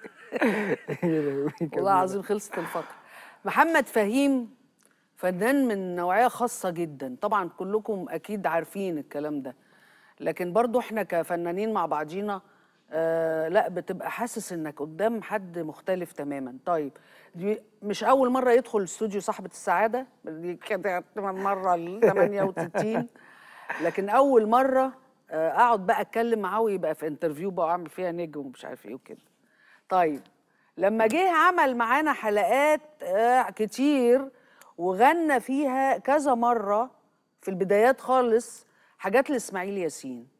يا لهوي والله العظيم خلصت الفقرة. محمد فهيم فنان من نوعية خاصة جدا، طبعا كلكم أكيد عارفين الكلام ده، لكن برضو احنا كفنانين مع بعضينا آه لا بتبقى حاسس انك قدام حد مختلف تماما. طيب دي مش اول مره يدخل استوديو صاحبه السعاده، دي كانت المره ال ثمانية وستين، لكن اول مره آه اقعد بقى اتكلم معاه ويبقى في انترفيو بقى واعمل فيها نجم ومش عارف ايه وكده. طيب لما جه عمل معانا حلقات آه كتير وغنى فيها كذا مره في البدايات خالص حاجات لاسماعيل ياسين،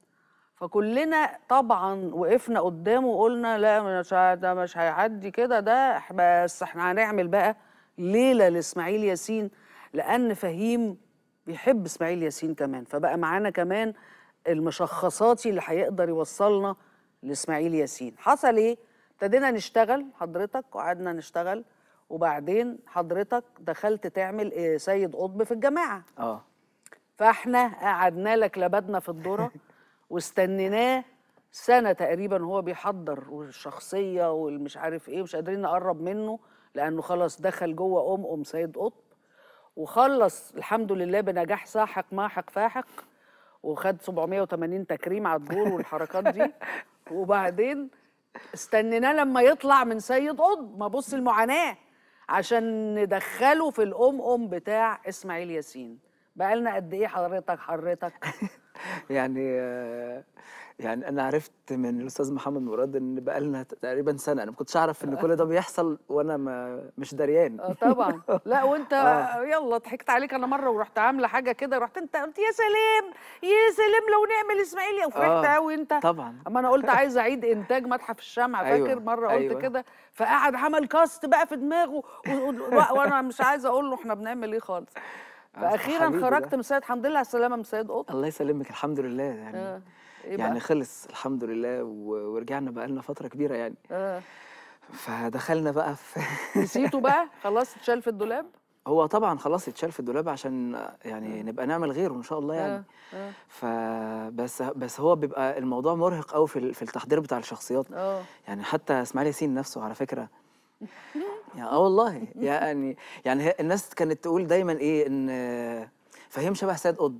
فكلنا طبعا وقفنا قدامه وقلنا لا مش ده مش هيعدي كده، ده بس احنا هنعمل بقى ليله لاسماعيل ياسين، لان فهيم بيحب اسماعيل ياسين كمان، فبقى معانا كمان المشخصاتي اللي هيقدر يوصلنا لاسماعيل ياسين. حصل ايه؟ ابتدينا نشتغل حضرتك وقعدنا نشتغل، وبعدين حضرتك دخلت تعمل إيه سيد قطب في الجماعه. اه فاحنا قعدنا لك لبدنا في الذره واستنيناه سنه تقريبا وهو بيحضر والشخصيه والمش عارف ايه، مش قادرين نقرب منه لانه خلاص دخل جوه ام ام سيد قطب، وخلص الحمد لله بنجاح ساحق ماحق فاحق، وخد سبعمية وتمانين تكريم على الدور والحركات دي. وبعدين استنيناه لما يطلع من سيد قطب، ما بص المعاناه، عشان ندخله في الام ام بتاع اسماعيل ياسين. بقالنا قد ايه حضرتك حضرتك يعني يعني انا عرفت من الاستاذ محمد مراد ان بقالنا تقريبا سنه، انا ما كنتش اعرف ان كل ده بيحصل وانا ما مش دريان. اه طبعا. لا وانت آه. يلا ضحكت عليك انا مره ورحت عامله حاجه كده، رحت انت قلت يا سلام يا سلام لو نعمل اسماعيل، وفرحت قوي انت طبعا. اما انا قلت عايز اعيد انتاج متحف الشمع، فاكر أيوة. مره قلت أيوة. كده، فقعد عمل كاست بقى في دماغه وانا مش عايزه اقول له احنا بنعمل ايه خالص. فاخيرا خرجت من سيد، الحمد لله على السلامه من سيد قطب. الله يسلمك الحمد لله. يعني آه. إيه يعني بقى؟ خلص الحمد لله ورجعنا بقى لنا فتره كبيره يعني. اه فدخلنا بقى في نسيته بقى خلاص اتشال في الدولاب. هو طبعا خلاص اتشال في الدولاب عشان يعني نبقى نعمل غيره ان شاء الله يعني. آه. فبس بس هو بيبقى الموضوع مرهق قوي في في التحضير بتاع الشخصيات. اه يعني حتى اسماعيل ياسين نفسه على فكره يعني اه والله يعني يعني الناس كانت تقول دايما ايه ان فهيم شبه سيد قطب،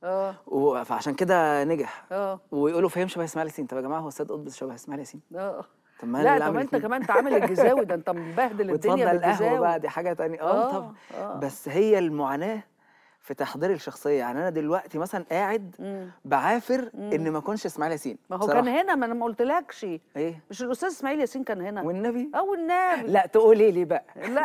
اه فعشان كده نجح. اه ويقولوا فهيم شبه اسماعيل ياسين. طب يا جماعه هو سيد قطب شبه اسماعيل ياسين؟ اه طب ما لا طب انت كمان انت عامل الجزاوي ده، انت مبهدل الدنيا بالجزاوي. بالجزاوي بقى دي حاجه ثانيه. اه طبعا. آه. بس هي المعاناه في تحضير الشخصيه. يعني انا دلوقتي مثلا قاعد مم. بعافر مم. ان ما اكونش اسماعيل ياسين. ما هو بصراحة. كان هنا، ما انا ما قلتلكش ايه؟ مش الاستاذ اسماعيل ياسين كان هنا والنبي؟ اه والنبي. لا تقولي لي بقى. لا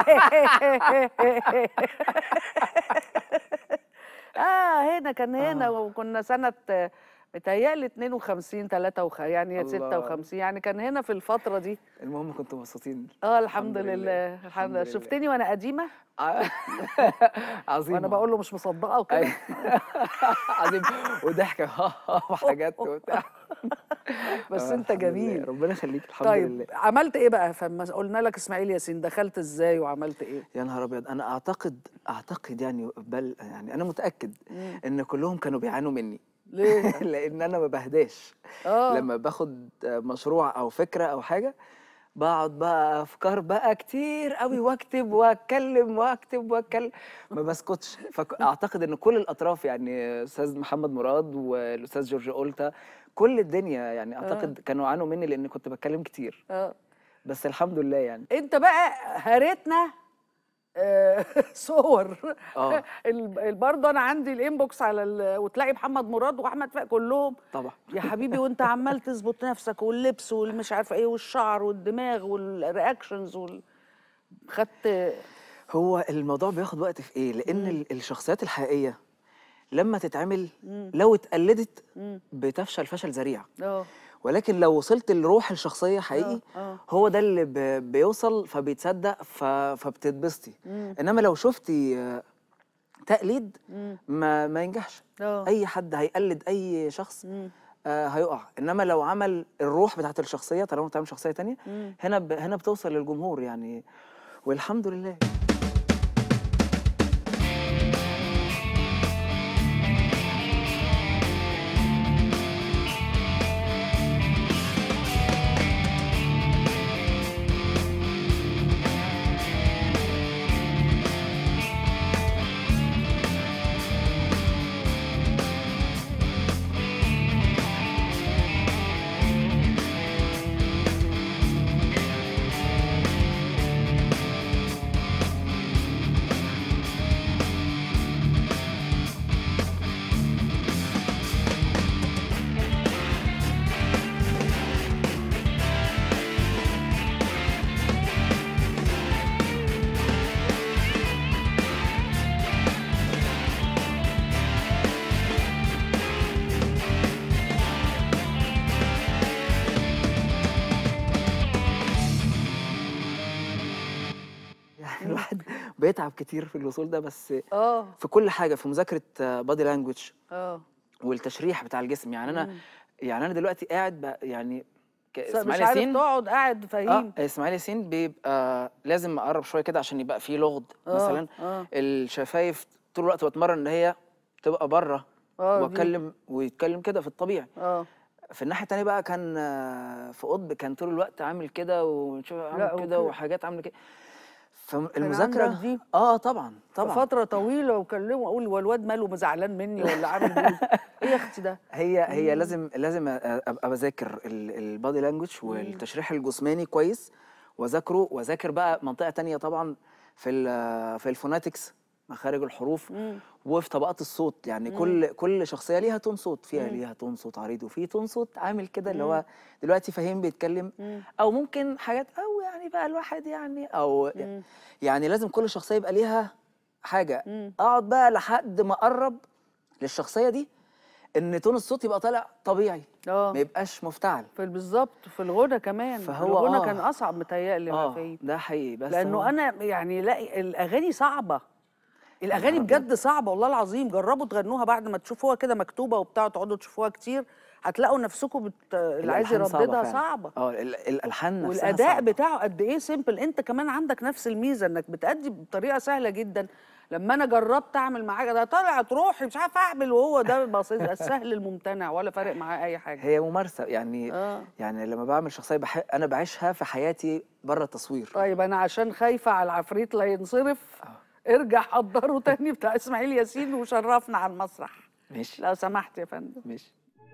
اه هنا كان هنا. آه. وكنا سنه متهيألي اتنين وخمسين تلاتة وخمسين يعني ستة وخمسين، يعني كان هنا في الفتره دي. المهم كنتوا مبسوطين؟ اه الحمد لله الحمد لله. شفتني وانا قديمه عظيم، وانا بقول له مش مصدقه وكده عظيم، وضحكه وحاجات وبتاع. بس آه، انت الحمد لله. جميل. ربنا يخليك. الحمد طيب لله. عملت ايه بقى؟ فما قلنا لك اسماعيل ياسين، دخلت ازاي وعملت ايه؟ يا نهار ابيض، انا اعتقد اعتقد يعني بل يعني انا متاكد ان كلهم كانوا بيعانوا مني. ليه؟ لان انا ما بهداش. اه لما باخد مشروع او فكره او حاجه بقعد بقى افكار بقى كتير قوي واكتب واتكلم واكتب واتكلم ما بسكتش. فاعتقد ان كل الاطراف يعني استاذ محمد مراد والاستاذ جورج أولتا كل الدنيا يعني اعتقد كانوا عانوا مني لان كنت بتكلم كتير. اه بس الحمد لله يعني. انت بقى هريتنا آه، صور اه ال- برضه انا عندي الانبوكس على ال... وتلاقي محمد مراد واحمد فاق كلهم طبعا. يا حبيبي وانت عمال تظبط نفسك واللبس والمش عارفه ايه والشعر والدماغ والرياكشنز وال... خدت هو الموضوع بياخد وقت في ايه؟ لان ال- الشخصيات الحقيقيه لما تتعمل لو اتقلدت بتفشل فشل ذريع. اه ولكن لو وصلت لروح الشخصيه حقيقي آه، آه. هو ده اللي ب- بيوصل فبيتصدق ف- فبتتبسطي. انما لو شفتي آه، تقليد ما ما ينجحش. آه. اي حد هيقلد اي شخص آه هيقع. انما لو عمل الروح بتاعت الشخصيه طالما بتعمل شخصيه تانية هنا ب... هنا بتوصل للجمهور يعني. والحمد لله. الواحد بيتعب كتير في الوصول ده بس اه في كل حاجه، في مذاكره بادي لانجوج اه والتشريح بتاع الجسم. يعني انا يعني انا دلوقتي قاعد ب- يعني ك- مش اسماعيل عارف ياسين تقعد قاعد فاهيم. اه اسماعيل ياسين بيبقى لازم اقرب شويه كده عشان يبقى فيه لغد آه، مثلا. آه. الشفايف طول الوقت بتمرن ان هي تبقى بره آه، دي. واتكلم ويتكلم كده في الطبيعي. اه في الناحيه التانيه بقى كان آه، في قطب كان طول الوقت عامل كده ونشوف لا، عامل كده وكده. وحاجات عامله كده. عندك فالمذاكره دي؟ اه طبعا طبعا فتره طويله وكلمه اقول هو الواد ماله زعلان مني ولا عامل ايه؟ ايه يا اختي ده؟ هي هي لازم لازم ابقى بذاكر البادي لانجوج والتشريح الجسماني كويس واذاكره واذاكر بقى منطقه تانية طبعا في ال في الفوناتكس مخارج الحروف وفي طبقات الصوت. يعني كل كل شخصيه ليها تون صوت، فيها ليها تون صوت عريض وفي تون صوت عامل كده اللي هو دلوقتي فهيم بيتكلم او ممكن حاجات او يعني بقى الواحد يعني او يعني لازم كل شخصيه يبقى ليها حاجه. اقعد بقى لحد ما اقرب للشخصيه دي ان تون الصوت يبقى طالع طبيعي اه ما يبقاش مفتعل. في بالظبط في الغنى كمان. فهو الغنى آه. كان اصعب متهيألي ما اه فيه، ده حقيقي. بس لانه هو انا يعني لا الاغاني صعبه، الاغاني نهار بجد صعبه والله العظيم. جربوا تغنوها بعد ما تشوفوها كده مكتوبه وبتاع تقعدوا تشوفوها كتير هتلاقوا نفسكم بت... اللي عايز الألحان صعبة يرددها فعلاً. صعبه. اه ال- الالحان نفسها والاداء صعبة. بتاعه قد ايه سيمبل. انت كمان عندك نفس الميزه انك بتأدي بطريقه سهله جدا. لما انا جربت اعمل معاه ده طلعت روحي مش عارفه اعمل، وهو ده بسيط السهل الممتنع ولا فارق معاه اي حاجه. هي ممارسه يعني. آه. يعني لما بعمل شخصيه بح... انا بعيشها في حياتي بره التصوير. طيب انا عشان خايفه على العفريت لا ينصرف ارجع حضره تاني بتاع اسماعيل ياسين وشرفنا على المسرح ماشي لو سمحت يا فندم. ماشي.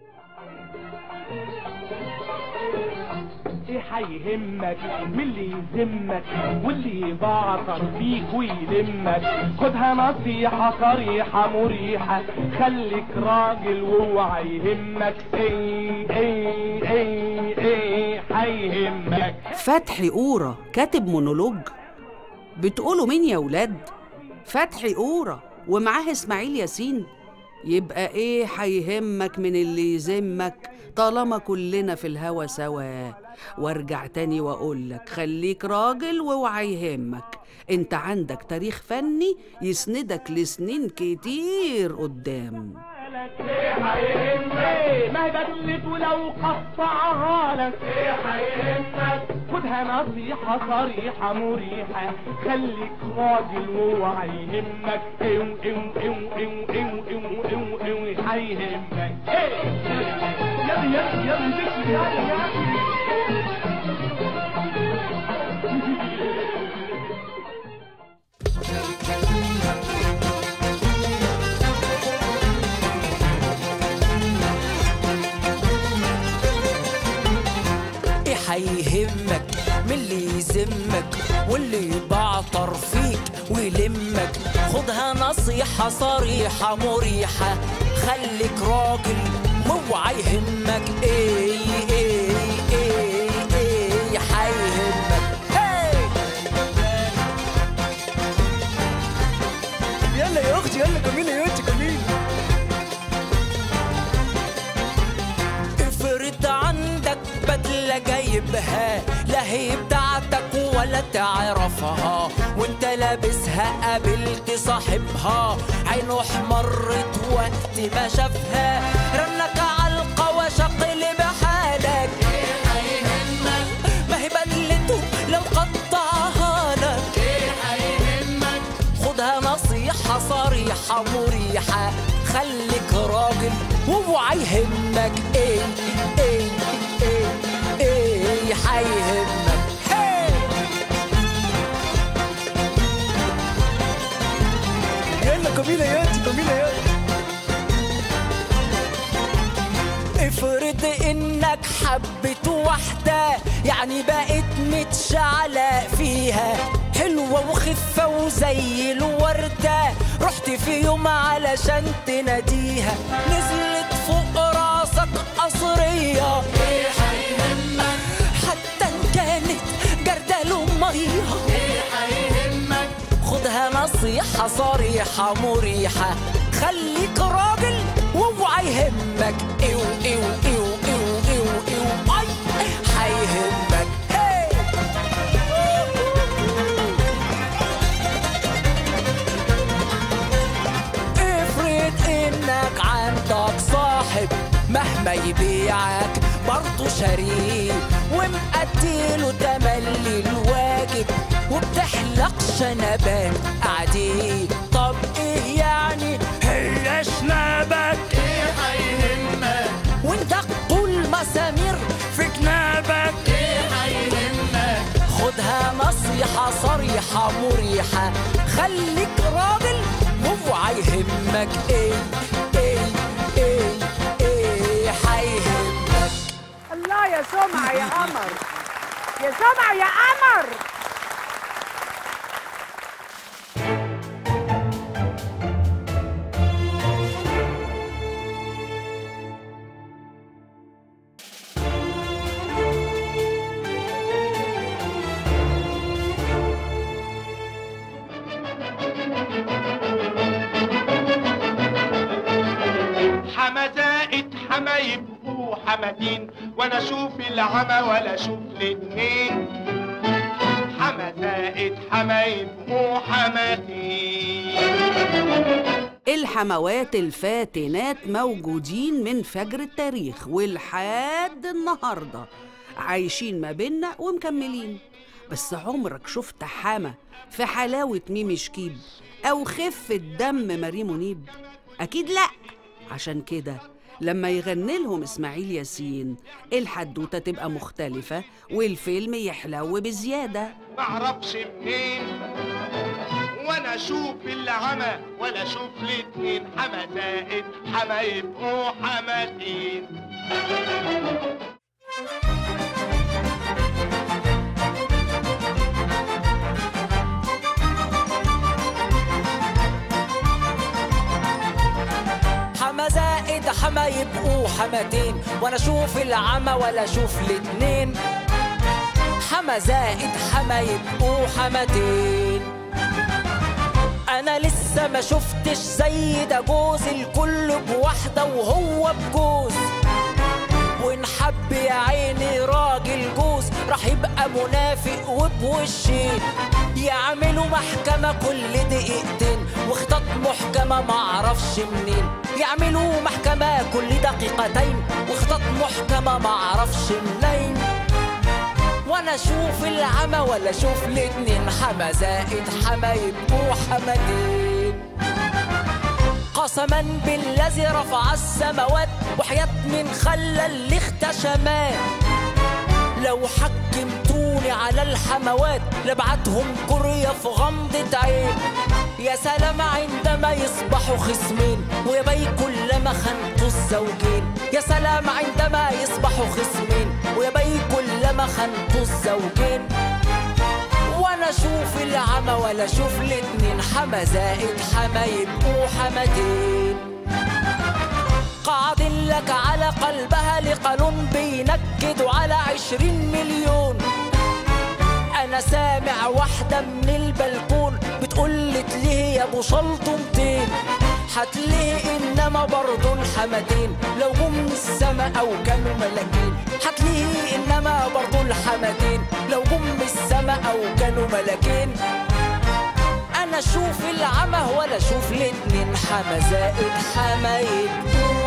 ايه هيهمك من اللي يذمك واللي بعطر فيك ويلمك؟ خدها نصيحة صريحة مريحة، خليك راجل واوعى يهمك. ايه ايه ايه ايه هيهمك. فتحي قورة كاتب مونولوج؟ بتقولوا مين يا ولاد؟ فتحي قورة ومعاه اسماعيل ياسين؟ يبقى ايه هيهمك من اللي يذمك طالما كلنا في الهوا سوا؟ وارجع تاني واقولك خليك راجل واوعى يهمك. انت عندك تاريخ فني يسندك لسنين كتير قدام. لك ايه هيهمك؟ ما هي بدلت ولو قطعها لك ايه هيهمك؟ خدها نصيحة صريحة مريحة، خليك راجل واوعى يهمك. اوي اوي اوي اوي اوي اوي اوي هيهمك. يلا يلا يلا يلا يلا هيهمك من اللي يذمك واللي يبعتر فيك ويلمك. خدها نصيحة صريحة مريحة، خليك راجل واوعى يهمك. ايه ايه ايه ايه هيهمك. يلا يا اختي يلا كملي يا اختي كملي. افرض عندك بدلة جايبها لا هي بتاعتك ولا تعرفها، وانت لابسها قابلت صاحبها عينه احمرت وقت ما شافها، رنك علقة وشقلب حالك. ايه هيهمك؟ ما هي بدلته لو قطعها لك. ايه هيهمك؟ خدها نصيحة صريحة مريحة، خليك راجل واوعى يهمك. ايه ايه ايه ايه هيهمك. يلا كميلة يا انتي كميلة يا انتي. افرض انك حبيت واحدة يعني بقيت متشعلق فيها، حلوة وخفة وزي الوردة، رحت في يوم علشان تناديها نزلت فوق راسك قصرية. ايه هيهمك؟ حتى ان كانت جردل مية. ايه هيهمك؟ خدها نصيحة صريحة مريحة، خليك راجل واوعى يهمك. ايو ايو ايو ايو ايو ايو اي هيهمك. افرض انك عندك صاحب مهما يبيعك برضه شاريه، ومقديله تملي الواجب وبتحلق شنبات قعديه. طب ايه يعني هي شنبك؟ ايه هيهمك؟ وانت قول مسامير في جنابك. ايه هيهمك؟ خدها نصيحة صريحة مريحة، خليك راجل واوعى يهمك. ايه ايه ايه ايه هيهمك. الله يا سمعة يا قمر، يا سمعة يا قمر. حمزائد حما يبقوا حماتين، وانا اشوف العمى ولا اشوف الاتنين. حمزائد حما يبقوا حماتين. الحموات الفاتنات موجودين من فجر التاريخ ولحد النهارده، عايشين ما بينا ومكملين. بس عمرك شفت حما في حلاوة ميمي شكيب أو خفة دم ماري منيب؟ أكيد لأ. عشان كده لما يغني لهم إسماعيل ياسين الحدوتة تبقى مختلفة والفيلم يحلو بزيادة. معرفش منين وانا اشوف العمى ولا اشوف الاتنين. حمزائد حما يبقوا حماتين. حمزائد حما يبقوا حماتين، وانا اشوف العمى ولا اشوف الاتنين. حمزائد حما يبقوا حماتين. انا لسه ما شفتش زي ده جوز، الكل بواحدة وهو بجوز، ونحب يا عيني راجل جوز راح يبقى منافق وبوشين. يعملوا محكمة كل دقيقتين وخطط محكمة معرفش منين. يعملوا محكمة كل دقيقتين وخطط محكمة معرفش منين. وانا اشوف العمى ولا اشوف الاتنين، حما زائد حما يبقوا حمدين. قسما بالذي رفع السماوات وحياة من خلى اللي اختشمات، لو حكمتوني على الحموات لبعتهم كوريا في غمضة عين. يا سلام عندما يصبحوا خصمين ويبي كلما خنقوا الزوجين. يا سلام عندما يصبحوا خصمين ويبي كلما خنقوا الزوجين. وانا اشوف العمى ولا اشوف الاتنين، حما زائد حما يبقوا حمدين. قاعد لك على قلبها لقانون بينكدوا على عشرين مليون. انا سامع واحدة من البلكون بتقولت ليه يا ابو شلطمتين. هتليه انما برضو الحمدين لو جم من السما او كانوا ملاكين. هتليه انما برضو الحمدين لو جم من السما او كانوا ملاكين. انا اشوف العمى ولا اشوف الاتنين، حما زائد حما يبقوا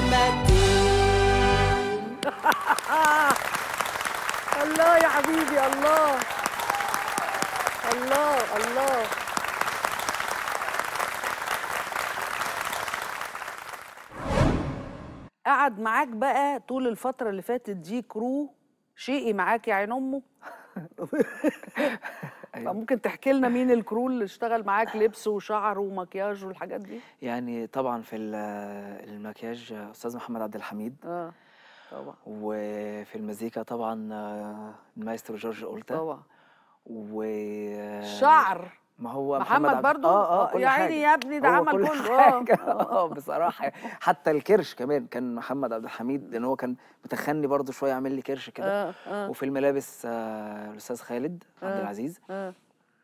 حمدين. الله يا حبيبي، الله الله الله. قعد معاك بقى طول الفترة اللي فاتت دي كرو شيقي معاك يا عين امه؟ فممكن تحكي لنا مين الكرو اللي اشتغل معاك لبس وشعر ومكياج والحاجات دي؟ يعني طبعا في المكياج استاذ محمد عبد الحميد. اه طبعا. وفي المزيكا طبعا المايسترو جورج أولتا. طبعا. و الشعر ما هو محمد, محمد برضو. اه اه يا عيني يا ابني ده عمل كل كله. حاجة. اه بصراحه حتى الكرش كمان كان محمد عبد الحميد، لان هو كان متخني برضو شويه عامل لي كرش كده. آه آه. وفي الملابس آه الاستاذ خالد آه عبد العزيز. آه.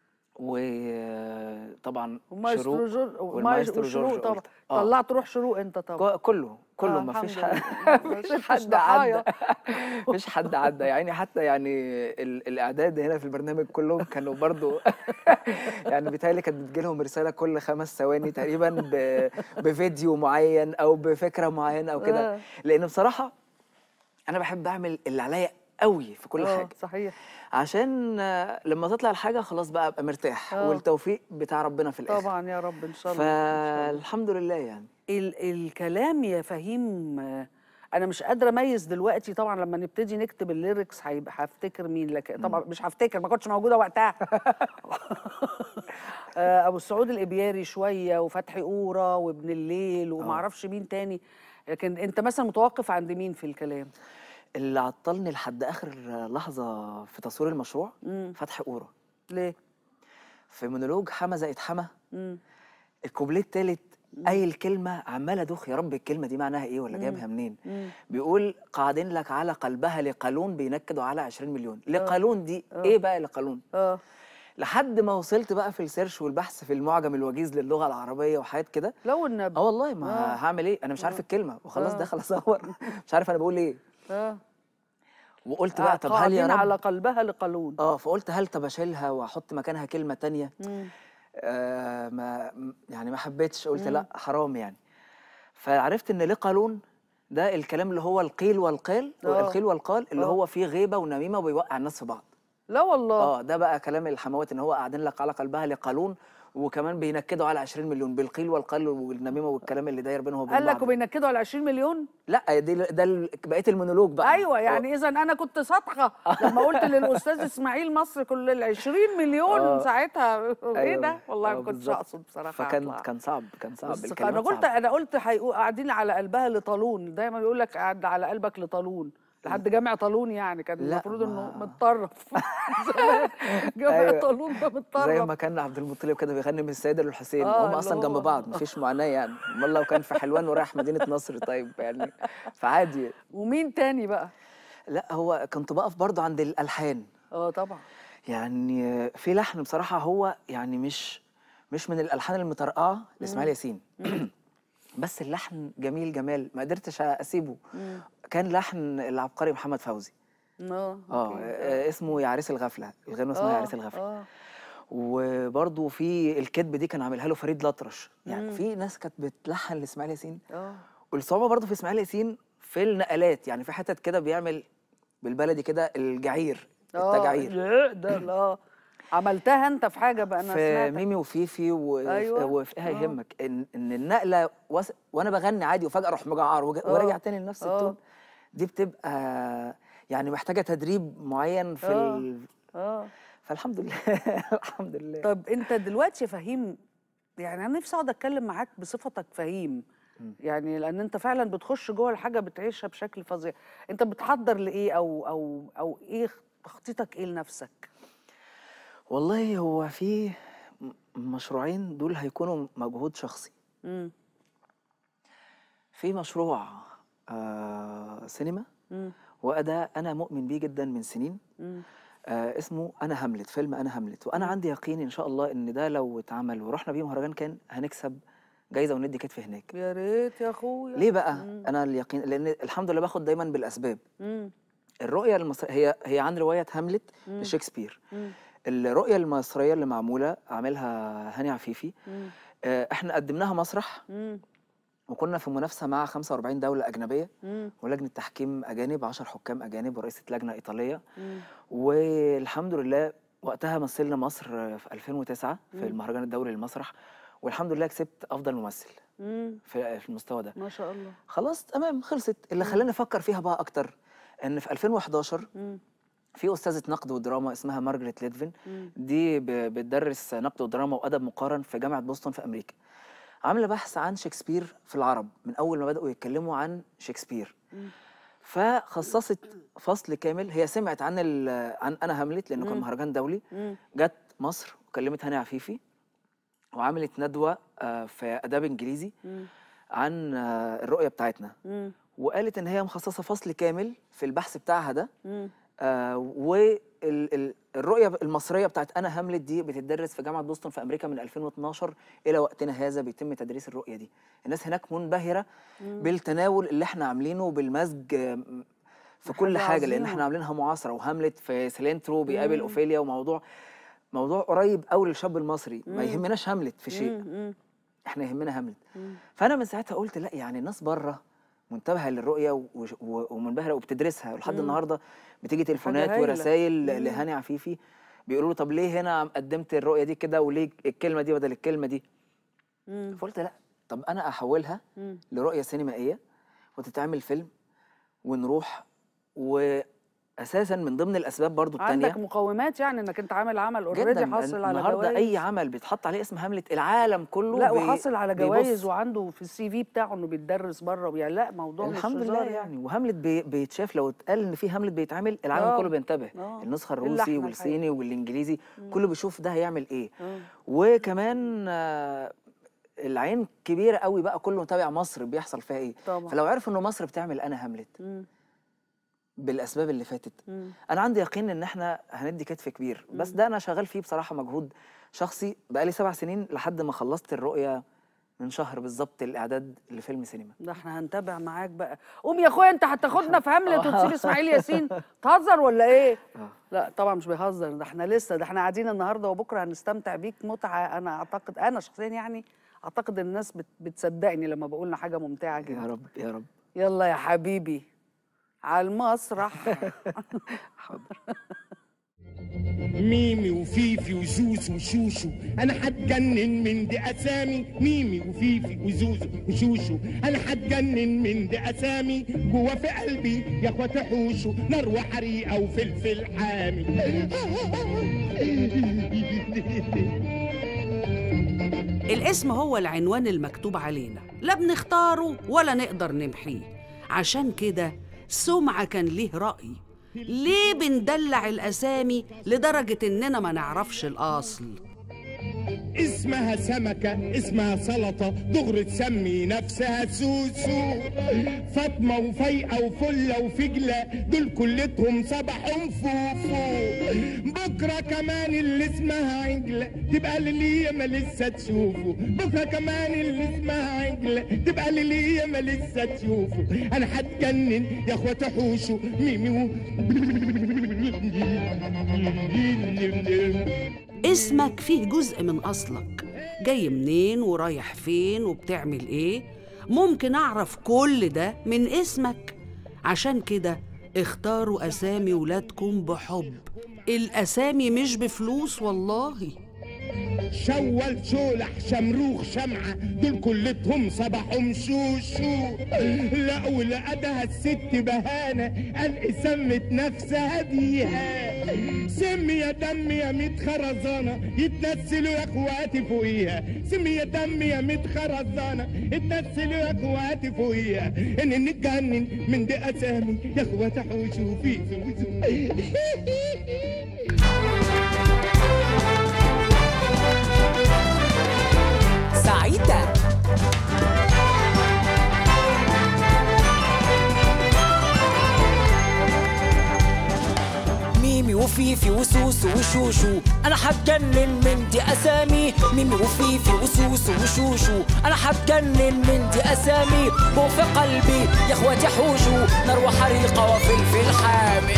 وطبعا شروق والمايسترو جورج طبعا. آه. طلعت روح شروق انت طبعا. كله كله آه ما فيش حد مفيش حد عدى مفيش حد عدى يعني. حتى يعني الاعداد هنا في البرنامج كلهم كانوا برضو يعني بيتهيألي كانت بتجيلهم رساله كل خمس ثواني تقريبا بفيديو معين او بفكره معينه او كده. آه. لان بصراحه انا بحب اعمل اللي عليا قوي في كل حاجه. صحيح. عشان لما تطلع الحاجه خلاص بقى ابقى مرتاح. أوه. والتوفيق بتاع ربنا في الاخر طبعا يا رب ان شاء الله. فالحمد لله يعني. ال الكلام يا فهيم انا مش قادره اميز دلوقتي. طبعا لما نبتدي نكتب الليركس هيبقى هفتكر مين، لكن طبعا مش هفتكر، ما كنتش موجوده وقتها. ابو السعود الابياري شويه وفتحي قوره وابن الليل وما اعرفش مين تاني. لكن انت مثلا متوقف عند مين في الكلام؟ اللي عطلني لحد اخر لحظه في تصوير المشروع مم. فتحي قوره. ليه؟ في مونولوج حما زائد حما الكوبليه التالت قايل كلمه عمال ادوخ يا رب الكلمه دي معناها ايه ولا جايبها منين؟ مم. بيقول قاعدين لك على قلبها لقالون بينكدوا على عشرين مليون. لقالون دي أوه. ايه بقى لقالون؟ اه لحد ما وصلت بقى في السيرش والبحث في المعجم الوجيز للغه العربيه وحاجات كده. لو النبي اه والله ما أوه. هعمل ايه؟ انا مش عارف الكلمه وخلاص داخل اصور مش عارف انا بقول ايه. اه وقلت بقى طب هل يا رب على قلبها لقالون. اه فقلت هل طب اشيلها واحط مكانها كلمه تانية؟ آه ما يعني ما حبيتش، قلت مم. لا حرام يعني. فعرفت ان لقالون ده الكلام اللي هو القيل والقال أوه. القيل والقال اللي أوه. هو فيه غيبه ونميمه وبيوقع الناس في بعض. لا والله. اه ده بقى كلام الحموات ان هو قاعدين لك على قلبها لقالون وكمان بينكدوا على عشرين مليون بالقيل والقال والنميمه والكلام اللي داير بينهم وبين بعض. قال لك وبينكدوا على عشرين مليون؟ لا دي ده بقيه المونولوج بقى. ايوه يعني اذا انا كنت صادقه لما قلت للاستاذ اسماعيل مصر كل ال عشرين مليون أوه. ساعتها. ايه ده؟ والله ما كنتش اقصد بصراحه. فكان كان صعب كان صعب الكلام. انا قلت انا قلت هيقوا قاعدين على قلبها لطالون. دايما يقول لك قاعد على قلبك لطالون لحد جامع طالون يعني كان المفروض انه متطرف. جامع أيوة. طالون ده متطرف زي ما كان عبد المطلب كده بيغني من السيده للحسين. آه هم اصلا جنب بعض مفيش معاناه يعني. امال لو كان في حلوان ورايح مدينه نصر طيب يعني فعادي. ومين تاني بقى؟ لا هو كنت بقف برضه عند الالحان. اه طبعا. يعني في لحن بصراحه هو يعني مش مش من الالحان المطرقعه لاسماعيل ياسين. بس اللحن جميل جمال ما قدرتش اسيبه. مم. كان لحن العبقري محمد فوزي. اه اه آه، اسمه يا عريس الغفله، الغنوه اسمها يا عريس الغفله. اه وبرضه في الكذب دي كان عاملها له فريد الأطرش. يعني مم. في ناس كانت بتلحن لاسماعيل ياسين. اه والصعوبه برضه في اسماعيل ياسين في النقلات، يعني في حتت كده بيعمل بالبلدي كده الجعير، التجعير. اه ده اه عملتها انت في حاجه بقى انا في سمعتك. ميمي وفيفي و... أيوة. وفي ايه آه. يهمك ان ان النقله وس... وانا بغني عادي وفجاه اروح مجعر وج... آه. وارجع تاني لنفس آه. التون. دي بتبقى يعني محتاجه تدريب معين في آه. ال... اه فالحمد لله الحمد لله. طب انت دلوقتي فهيم، يعني انا نفسي اقعد اتكلم معاك بصفتك فهيم، يعني لان انت فعلا بتخش جوه الحاجه بتعيشها بشكل فظيع. انت بتحضر لايه او او او ايه تخطيطك ايه لنفسك؟ والله هو في م- مشروعين دول هيكونوا مجهود شخصي. امم في مشروع آه سينما امم وده انا مؤمن بيه جدا من سنين. امم آه اسمه انا هاملت، فيلم انا هاملت، وانا مم. عندي يقين ان شاء الله ان ده لو اتعمل ورحنا بيه مهرجان كان هنكسب جايزه وندي كتف هناك. يا ريت يا اخويا. ليه بقى؟ مم. انا اليقين لان الحمد لله باخد دايما بالاسباب. امم الرؤيه المصريه هي هي عن روايه هاملت مم. لشكسبير. مم. الرؤيه المصريه اللي معموله عاملها هاني عفيفي. مم. آه احنا قدمناها مسرح مم. وكنا في منافسه مع خمسة وأربعين دوله اجنبيه مم. ولجنه تحكيم اجانب، عشرة حكام اجانب ورئيسه لجنه ايطاليه. مم. والحمد لله وقتها مثلنا مصر في ألفين وتسعة في مم. المهرجان الدولي للمسرح، والحمد لله كسبت افضل ممثل مم. في في المستوى ده. ما شاء الله. خلاص تمام خلصت. اللي مم. خلاني افكر فيها بقى اكتر ان في ألفين وحداشر مم. في استاذه نقد ودراما اسمها مارجريت ليدفين. مم. دي ب- بتدرس نقد ودراما وادب مقارن في جامعه بوسطن في امريكا. عامله بحث عن شكسبير في العرب من اول ما بداوا يتكلموا عن شكسبير. مم. فخصصت فصل كامل. هي سمعت عن ال- عن انا هاملت لانه كان مم. مهرجان دولي. مم. جت مصر وكلمت هاني عفيفي وعملت ندوه آه، في اداب انجليزي مم. عن آه، الرؤيه بتاعتنا، مم. وقالت ان هي مخصصه فصل كامل في البحث بتاعها ده. مم. آه والرؤيه المصريه بتاعت انا هاملت دي بتدرس في جامعه بوسطن في امريكا من ألفين واتناشر الى وقتنا هذا بيتم تدريس الرؤيه دي. الناس هناك منبهره مم. بالتناول اللي احنا عاملينه وبالمزج آه، في كل حاجة حاجه، لان عظيمة. احنا عاملينها معاصره. وهاملت في سيلينترو بيقابل مم. اوفيليا، وموضوع موضوع قريب قوي للشاب المصري. ما مم. يهمناش هاملت في شيء، مم. احنا يهمنا هاملت. مم. فانا من ساعتها قلت لا، يعني الناس بره منتبهه للرؤيه و- و- ومنبهره وبتدرسها، ولحد مم. النهارده بتيجي تليفونات هايلة. ورسائل مم. لهاني عفيفي بيقولوا له طب ليه هنا قدمت الرؤيه دي كده وليه الكلمه دي بدل الكلمه دي؟ مم. فقلت لا، طب انا احولها مم. لرؤيه سينمائيه وتتعمل فيلم ونروح. واساسا من ضمن الاسباب برضو الثانيه عندك مقومات، يعني انك انت عامل عمل اوريدي حاصل على النهارده جوائز. اي عمل بيتحط عليه اسم هاملت العالم كله لا بي- وحاصل على بيبص. جوائز وعنده في السي في بتاعه انه بيتدرس بره، يعني لا موضوع مش الحمد لله هزار يعني. وهاملت بي بيتشاف، لو اتقال ان في هاملت بيتعمل العالم آه. كله بينتبه. آه. النسخه إلا الروسي إحنا والصيني والانجليزي كله بيشوف ده هيعمل ايه. آه. وكمان آه، العين كبيره قوي بقى، كله متابع مصر بيحصل فيها ايه. طبعا. فلو عرف انه مصر بتعمل انا هاملت مم. بالاسباب اللي فاتت، مم. انا عندي يقين ان احنا هندي كتف كبير. بس ده انا شغال فيه بصراحه مجهود شخصي بقالي سبع سنين لحد ما خلصت الرؤيه من شهر بالظبط الاعداد لفيلم سينما. ده احنا هنتابع معاك بقى. قوم يا اخويا، انت هتاخدنا في هاملت وتسيب اسماعيل ياسين؟ تهزر ولا ايه؟ آه. لا طبعا مش بيهزر، ده احنا لسه، ده احنا قاعدين النهارده وبكره هنستمتع بيك متعه. انا اعتقد، انا شخصيا يعني اعتقد الناس بت بتصدقني لما بقول لنا حاجه ممتعه جدا. يا رب يا رب. يلا يا حبيبي على المسرح. حاضر. ميمي وفيفي وزوزو وشوشو، انا هتجنن من دي اسامي. ميمي وفيفي وزوزو وشوشو، انا هتجنن من دي اسامي. جوا في قلبي يا اخواتي حوشو، نار وحريقه وفلفل حامي. الاسم هو العنوان المكتوب علينا، لا بنختاره ولا نقدر نمحيه. عشان كده سمعة كان ليه رأي، ليه بندلع الأسامي لدرجة إننا ما نعرفش الأصل؟ اسمها سمكة اسمها سلطة دغري تسمي نفسها سوسو. فاطمة وفايقة وفلة وفجلة دول كلتهم صباحهم فوفو. بكرة كمان اللي اسمها عجلة تبقى للي ما لسه تشوفه. بكرة كمان اللي اسمها عجلة تبقى للي ما لسه تشوفه. انا هتجنن يا اخوات حوشوا ميمي. اسمك فيه جزء من أصلك، جاي منين ورايح فين وبتعمل إيه. ممكن أعرف كل ده من اسمك. عشان كده اختاروا أسامي ولادكم بحب. الأسامي مش بفلوس والله. شول شولح شمروخ شمعة دول كلتهم صباحهم شوشو. لا ولقدها الست بهانة قال سمت نفسها بيها. سم يا دم يا ميت خرزانة يتنسلوا يا اخواتي فوقيها. سم يا دم يا ميت خرزانة يتنسلوا يا اخواتي فوقيها. ان نتجنن من دي اسامي يا اخواتي حوشوا في سعيدة ميمي وفيفي وسوسو وشوشو انا هتجنن من دي اسامي. ميمي وفيفي وسوسو وشوشو انا هتجنن من دي اسامي. بو في قلبي يا اخواتي حوشو نار وحريقه وفلفل حامي.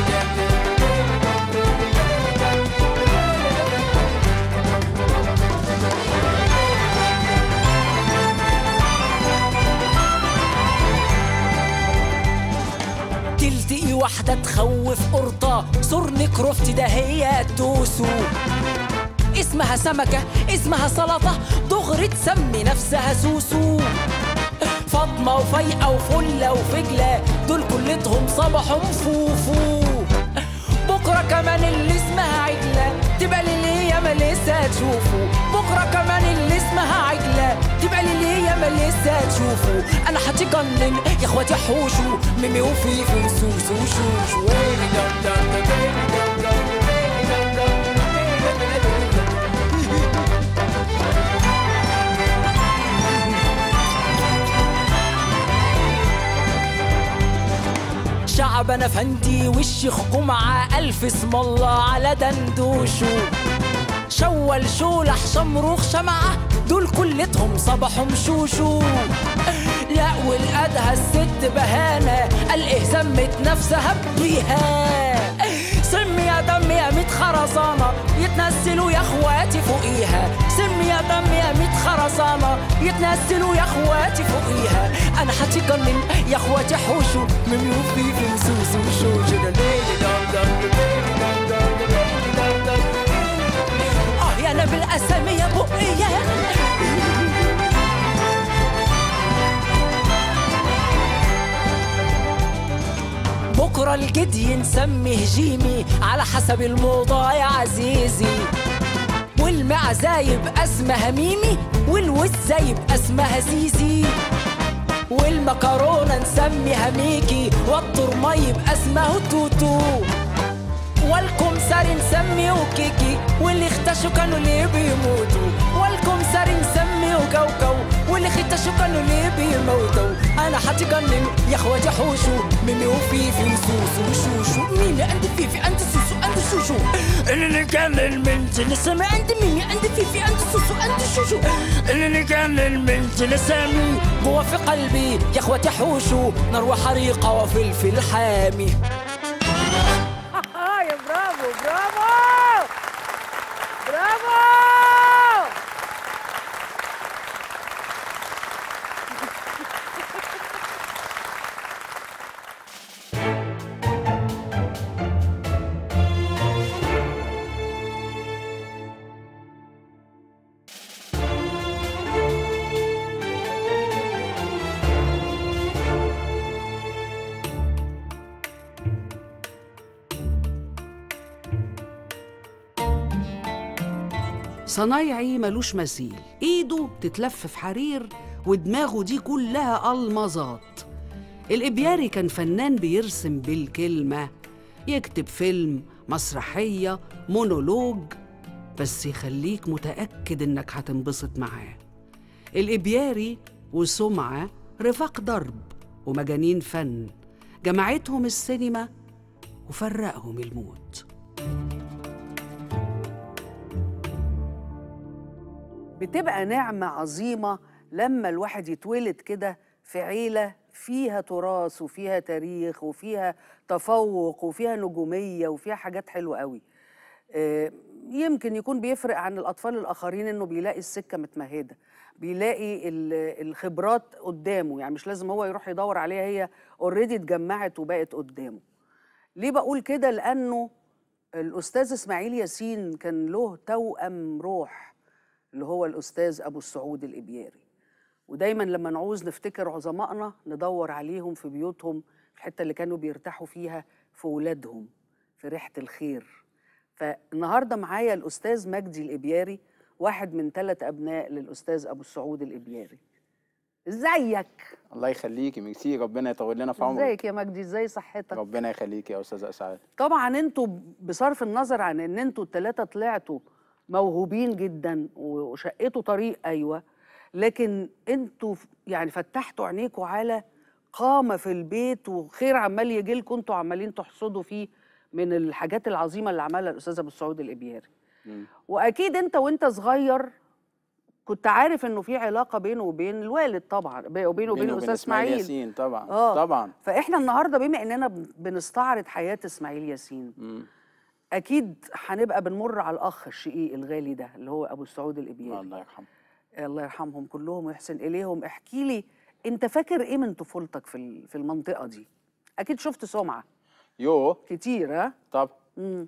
تلتقي واحدة تخوف قرطة سرن كروفتي ده هي توسو. اسمها سمكة اسمها سلطة دغري تسمي نفسها سوسو. فاطمة وفايقة وفلة وفجلة دول كلتهم صباحهم فوفو. بكرة كمان اللي اسمها عجلة تبقى للي ياما لسه تشوفوا. بكرة كمان اللي اسمها عجلة تبقى للي ياما لسه تشوفوا. انا هتجنن يا اخواتي حوشوا ميمي وفيفي وسوسو وشوشو. شعب انا فندي والشيخ جمعة الف اسم الله على دندوشو. شول شولح شمروخ شمعة دول كلتهم صباحهم شوشو. لا والأدهى الست بهانة قال إيه سمت نفسها بيها. سم يا دم يا ميت خرزانة يتنزلوا يا اخواتي فوقيها. سم يا دم يا ميت خرزانة يتنزلوا يا اخواتي فوقيها. انا هتجنن يا اخواتي حوشوا ميمي وفيفي وسوسو وشوشو. اه يا انا بالاسامي يا بقية. بكرة الجدي نسميه جيمي على حسب الموضة يا عزيزي. والمعزة يبقى اسمها ميمي والوزة يبقى اسمها زيزي. والمكرونة نسميها ميكي والطرمة يبقى اسمها توتو. والكمثري نسميه كيكي واللي اختشوا كانوا اللي بيموتوا. والكمثري نسميه كوكو واللي اختشوا كانوا اللي بيموتوا. انا هتجنن يا اخواتي حوشو ميمي وفيفي وسوسو وشوشو. مين عندي فيفي عندي سوسو عندي شوشو. اللي كان المنت لسامي عندي ميمي عندي فيفي عندي سوسو عندي شوشو. اللي كان المنت لسامي جوا في قلبي يا اخواتي حوشو نار وحريقه وفلفل حامي. يا برافو برافو برافو. صنايعي ملوش مثيل، ايده تتلف في حرير ودماغه دي كلها المظات. الإبياري كان فنان بيرسم بالكلمة، يكتب فيلم، مسرحية، مونولوج. بس يخليك متأكد إنك هتنبسط معاه. الإبياري وسمعة رفاق درب ومجانين فن، جمعتهم السينما وفرقهم الموت. بتبقى نعمة عظيمة لما الواحد يتولد كده في عيلة فيها تراث وفيها تاريخ وفيها تفوق وفيها نجومية وفيها حاجات حلوة قوي. يمكن يكون بيفرق عن الأطفال الآخرين إنه بيلاقي السكة متمهدة، بيلاقي الخبرات قدامه، يعني مش لازم هو يروح يدور عليها، هي اوريدي اتجمعت وبقت قدامه. ليه بقول كده؟ لأنه الأستاذ إسماعيل ياسين كان له توأم روح اللي هو الأستاذ أبو السعود الإبياري، ودايما لما نعوز نفتكر عظمائنا ندور عليهم في بيوتهم، في الحتة اللي كانوا بيرتاحوا فيها، في ولادهم، في ريحة الخير. فالنهارده معايا الأستاذ مجدي الإبياري، واحد من ثلاث أبناء للأستاذ أبو السعود الإبياري. ازيك؟ الله يخليكي، ميرسي، ربنا يطول لنا في عمرك. ازيك يا مجدي؟ ازاي صحتك؟ ربنا يخليكي يا استاذه اسعاد. طبعا انتوا بصرف النظر عن ان انتوا الثلاثه طلعتوا موهوبين جدا وشقتوا طريق، ايوه، لكن انتوا يعني فتحتوا عينيكوا على قامه في البيت وخير عمال يجي لكم، انتوا عمالين تحصدوا فيه من الحاجات العظيمه اللي عملها الاستاذ ابو السعود الإبياري. واكيد انت وانت صغير كنت عارف انه في علاقه بينه وبين الوالد، طبعا وبينه وبين الاستاذ اسماعيل ياسين. طبعا آه. طبعا. فاحنا النهارده بما اننا بنستعرض حياه اسماعيل ياسين، مم. اكيد هنبقى بنمر على الاخ الشقيق الغالي ده اللي هو ابو السعود الإبياري. الله يرحمه. الله يرحمهم كلهم ويحسن اليهم. احكي لي انت فاكر ايه من طفولتك في في المنطقه دي؟ اكيد شفت سمعه. يوه كتير. ها طب امم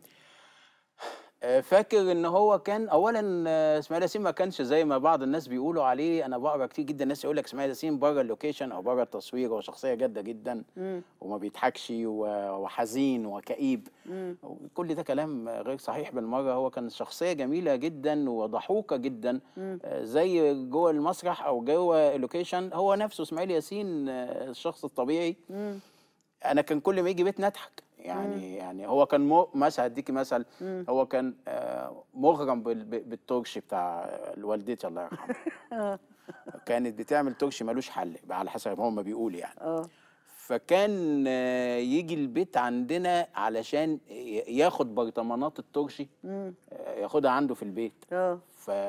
فاكر ان هو كان اولا اسماعيل ياسين ما كانش زي ما بعض الناس بيقولوا عليه. انا بقرا كتير جدا ناس يقول لك اسماعيل ياسين بره اللوكيشن او بره التصوير هو شخصيه جاده جدا مم. وما بيضحكش وحزين وكئيب. مم. كل ده كلام غير صحيح بالمره. هو كان شخصيه جميله جدا وضحوكه جدا. مم. زي جوه المسرح او جوه اللوكيشن هو نفسه اسماعيل ياسين الشخص الطبيعي. مم. انا كان كل ما يجي بيتنا اضحك يعني. مم. يعني هو كان مو مثلا هديكي مثل. مم. هو كان آه مغرم بالترشي بتاع والدتي الله يرحمها. كانت بتعمل ترشي ملوش حل على حسب هو ما بيقول يعني. اه فكان آه يجي البيت عندنا علشان ياخد برطمانات الترشي. آه ياخدها عنده في البيت. اه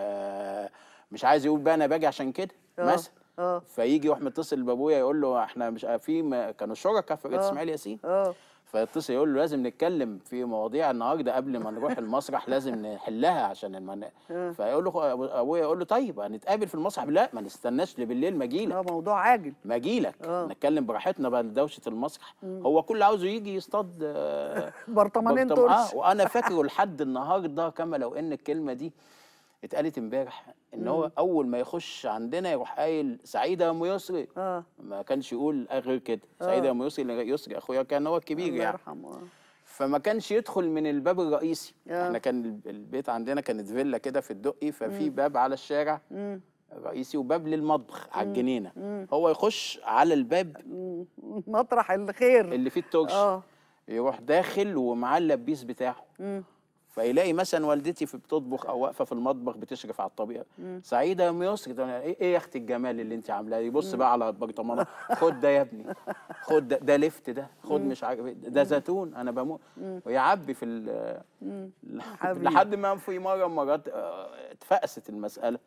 فمش عايز يقول بقى انا باجي عشان كده مثلا. اه فيجي يروح متصل بابويا يقول له احنا مش في كانوا شركاء في فرقه اسماعيل ياسين. اه فيتصل يقول له لازم نتكلم في مواضيع النهارده قبل ما نروح المسرح لازم نحلها عشان المن... فيقول له ابويا يقول له طيب هنتقابل في المسرح. لا ما نستناش لبالليل ما اجي لك. اه موضوع عاجل. ما اجي لك نتكلم براحتنا بقى دوشه المسرح. مم. هو كل عاوزه يجي يصطاد آه برطمانين ترش. اه وانا فاكره لحد النهارده كما لو ان الكلمه دي اتقالت امبارح ان مم. هو اول ما يخش عندنا يروح قايل سعيده يا ام يسري. اه ما كانش يقول غير كده. آه. سعيده يا ام يسري. يسري اخويا كان هو الكبير يعني. الله يرحمه. فما كانش يدخل من الباب الرئيسي. آه. احنا كان البيت عندنا كانت فيلا كده في الدقي ففي مم. باب على الشارع مم. رئيسي وباب للمطبخ على الجنينه. مم. هو يخش على الباب مطرح الخير اللي فيه الترش. اه يروح داخل ومعاه اللبيس بتاعه. مم. فيلاقي مثلا والدتي في بتطبخ او واقفه في المطبخ بتشرف على الطبيخ. سعيده يا ام يسري. ايه ايه يا اختي الجمال اللي انت عاملاه. يبص بقى على البرطمانه. خد ده يا ابني. خد ده, ده لفت ده. خد مش عارف ده زيتون انا بموت. ويعبي في ال لحد ما في مره مرات اتفقست المساله.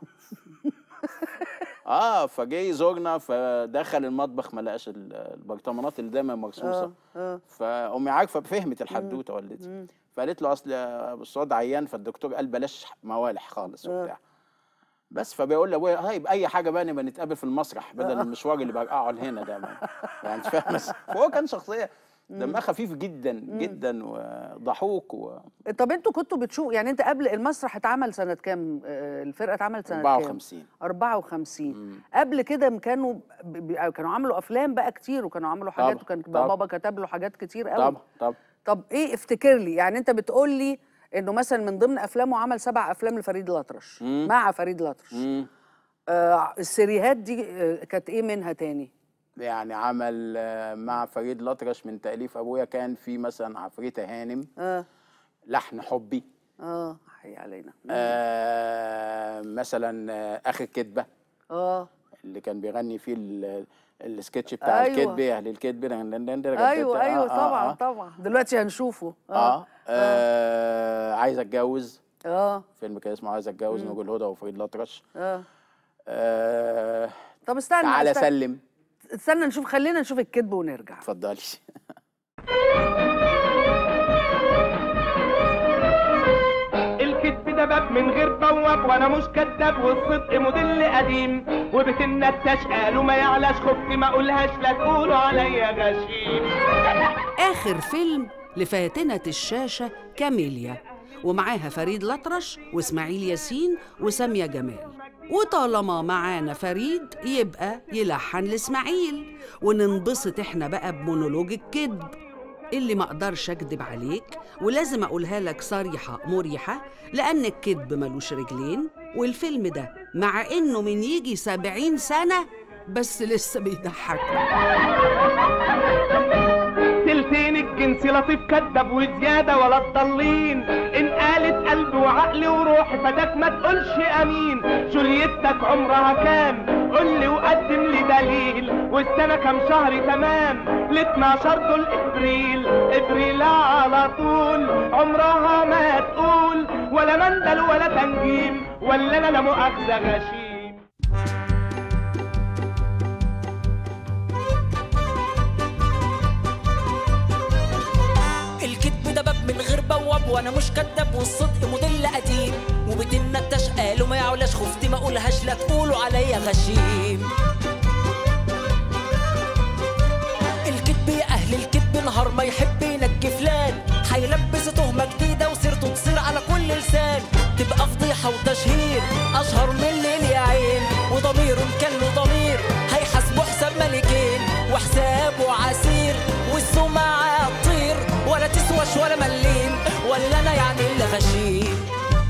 اه فجه يزورنا فدخل المطبخ ما لقاش البرطمانات اللي دايما مرصوصه. فامي عارفه فهمت الحدوته والدتي. فقالت له اصل ابو السعود عيان فالدكتور قال بلاش موالح خالص وبتاع. بس فبيقول لابويا طيب اي حاجه بقى نبقى نتقابل في المسرح بدل المشوار اللي برقعه لهنا ده يعني انت فاهم. فهو كان شخصيه دمها خفيف جدا جدا وضحوك و... طب انتوا كنتوا بتشوفوا يعني انت قبل المسرح اتعمل سنه كام؟ الفرقه اتعملت سنه أربعة وخمسين. كام؟ أربعة وخمسين. مم. قبل كده كانوا ب... كانوا عملوا افلام بقى كتير وكانوا عملوا حاجات طب. وكان طب. بابا كتب له حاجات كتير قوي. طب طب طب ايه افتكر لي يعني انت بتقول لي انه مثلا من ضمن افلامه عمل سبع افلام لفريد الأطرش. مم. مع فريد الأطرش. آه السيريهات دي آه كانت ايه منها تاني؟ يعني عمل مع فريد الأطرش من تأليف أبويا كان في مثلا عفريتة هانم. آه. لحن حبي. اه حي علينا. آه مثلا آه، اخر كدبه اه اللي كان بيغني فيه ال- السكتش بتاع أيوة. الكدب يا اهل الكدب. ايوه ايوه طبعا طبعا دلوقتي هنشوفه. اه, آه. آه. عايز اتجوز. اه فيلم كان اسمه عايز اتجوز، نجول هدى وفريد الأطرش. اه آه. طب استنى تعالى استنى. سلم. استنى نشوف، خلينا نشوف الكذب ونرجع. اتفضلي. الكذب ده باب من غير بواب، وانا مش كذاب، والصدق موديل قديم، وبيت النتاش قالوا ما يعلاش، خفت ما اقولهاش لا تقولوا عليا غشيم. آخر فيلم لفاتنة الشاشة كاميليا، ومعاها فريد الأطرش وإسماعيل ياسين وسامية جمال. وطالما معانا فريد يبقى يلحن لإسماعيل، وننبسط إحنا بقى بمونولوج الكذب اللي ما أقدرش أكذب عليك، ولازم أقولها لك صريحة مريحة، لأن الكذب ملوش رجلين. والفيلم ده مع إنه من يجي سبعين سنة بس لسه بيضحكنا. تلتين الجنس لطيف كدب وزيادة ولا تضلين، إن قالت قلبي وعقلي وروحي فداك ما تقولش أمين. جوليتك عمرها كام؟ قولي وقدم لي دليل، والسنة كام شهر تمام؟ ل اتناشر دول إبريل، إبريل على طول، عمرها ما تقول ولا مندل ولا تنجيم، ولا أنا لا مؤاخذة غشيم. الكذب ده باب من غير بواب، وانا مش كداب، والصدق موديل قديم، وبيت النتاش قالوا ما يعلاش، خفت ما اقولهاش لا تقولوا عليا غشيم. الكذب يا اهل الكذب نهار ما يحب ينجي فلان، هيلبس تهمه جديده وسيرته تصير على كل لسان، تبقى فضيحه وتشهير اشهر من الليل يا عين، وضمير كان له ضمير هيحاسبه حساب ملكين، وحسابه عسير والسمعه تطير، ولا تسواش ولا مليم، ولا انا يعني اللي غشيم.